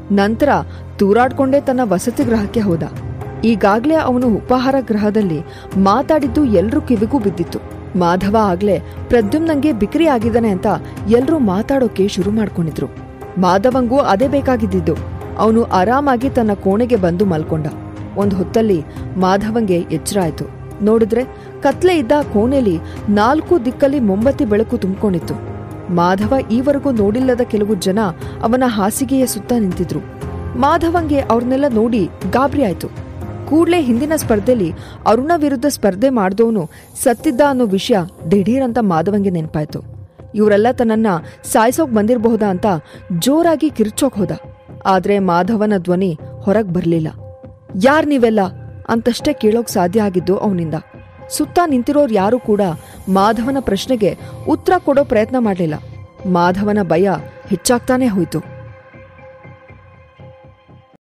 A: ನಂತರ ತೂರಾಡ್ಕೊಂಡೇ ತನ್ನ ವಸತಿ ಗೃಹಕ್ಕೆ ಹೋದ. ಈಗಾಗ್ಲೇ ಅವನು ಉಪಹಾರ ಗೃಹದಲ್ಲಿ ಮಾತಾಡಿದ್ದು ಎಲ್ರೂ ಕಿವಿಗೂ ಬಿದ್ದಿತ್ತು. ಮಾಧವ ಆಗ್ಲೇ ಪ್ರದ್ಯುಮ್ನಂಗೆ ಬಿಕ್ರಿ ಆಗಿದ್ದಾನೆ ಅಂತ ಎಲ್ರೂ ಮಾತಾಡೋಕೆ ಶುರು ಮಾಡ್ಕೊಂಡಿದ್ರು. ಮಾಧವಂಗೂ ಅದೇ ಬೇಕಾಗಿದ್ದಿದ್ದು. ಅವನು ಆರಾಮಾಗಿ ತನ್ನ ಕೋಣೆಗೆ ಬಂದು ಮಲ್ಕೊಂಡ. ಒಂದ್ ಹೊತ್ತಲ್ಲಿ ಮಾಧವಂಗೆ ಎಚ್ಚರ ಆಯ್ತು. ನೋಡಿದ್ರೆ ಕತ್ಲೆ ಇದ್ದ ಕೋಣೆಲಿ ನಾಲ್ಕು ದಿಕ್ಕಲ್ಲಿ ಮೊಂಬತ್ತಿ ಬೆಳಕು ತುಂಬಿಕೊಂಡಿತ್ತು. ಮಾಧವ ಈವರೆಗೂ ನೋಡಿಲ್ಲದ ಕೆಲವು ಜನ ಅವನ ಹಾಸಿಗೆಯ ಸುತ್ತ ನಿಂತಿದ್ರು. ಮಾಧವಂಗೆ ಅವ್ರನ್ನೆಲ್ಲ ನೋಡಿ ಗಾಬರಿ ಆಯ್ತು. ಕೂಡ್ಲೇ ಹಿಂದಿನ ಸ್ಪರ್ಧೆಲಿ ಅರುಣ ವಿರುದ್ಧ ಸ್ಪರ್ಧೆ ಮಾಡಿದವನು ಸತ್ತಿದ್ದ ಅನ್ನೋ ವಿಷಯ ದಿಢೀರಂತ ಮಾಧವಂಗೆ ನೆನಪಾಯ್ತು. ಇವರೆಲ್ಲ ತನ್ನನ್ನ ಸಾಯಿಸೋಕ್ ಬಂದಿರಬಹುದಾ ಅಂತ ಜೋರಾಗಿ ಕಿರ್ಚೋಕ್ ಹೋದ. ಆದ್ರೆ ಮಾಧವನ ಧ್ವನಿ ಹೊರಗ್ ಬರ್ಲಿಲ್ಲ. ಯಾರ್ ನೀವೆಲ್ಲ ಅಂತಷ್ಟೇ ಕೇಳೋಕ್ ಸಾಧ್ಯ ಆಗಿದ್ದು ಅವನಿಂದ. ಸುತ್ತ ನಿಂತಿರೋರ್ ಯಾರೂ ಕೂಡ ಮಾಧವನ ಪ್ರಶ್ನೆಗೆ ಉತ್ತರ ಕೊಡೋ ಪ್ರಯತ್ನ ಮಾಡ್ಲಿಲ್ಲ. ಮಾಧವನ ಭಯ ಹೆಚ್ಚಾಗ್ತಾನೆ ಹೋಯ್ತು.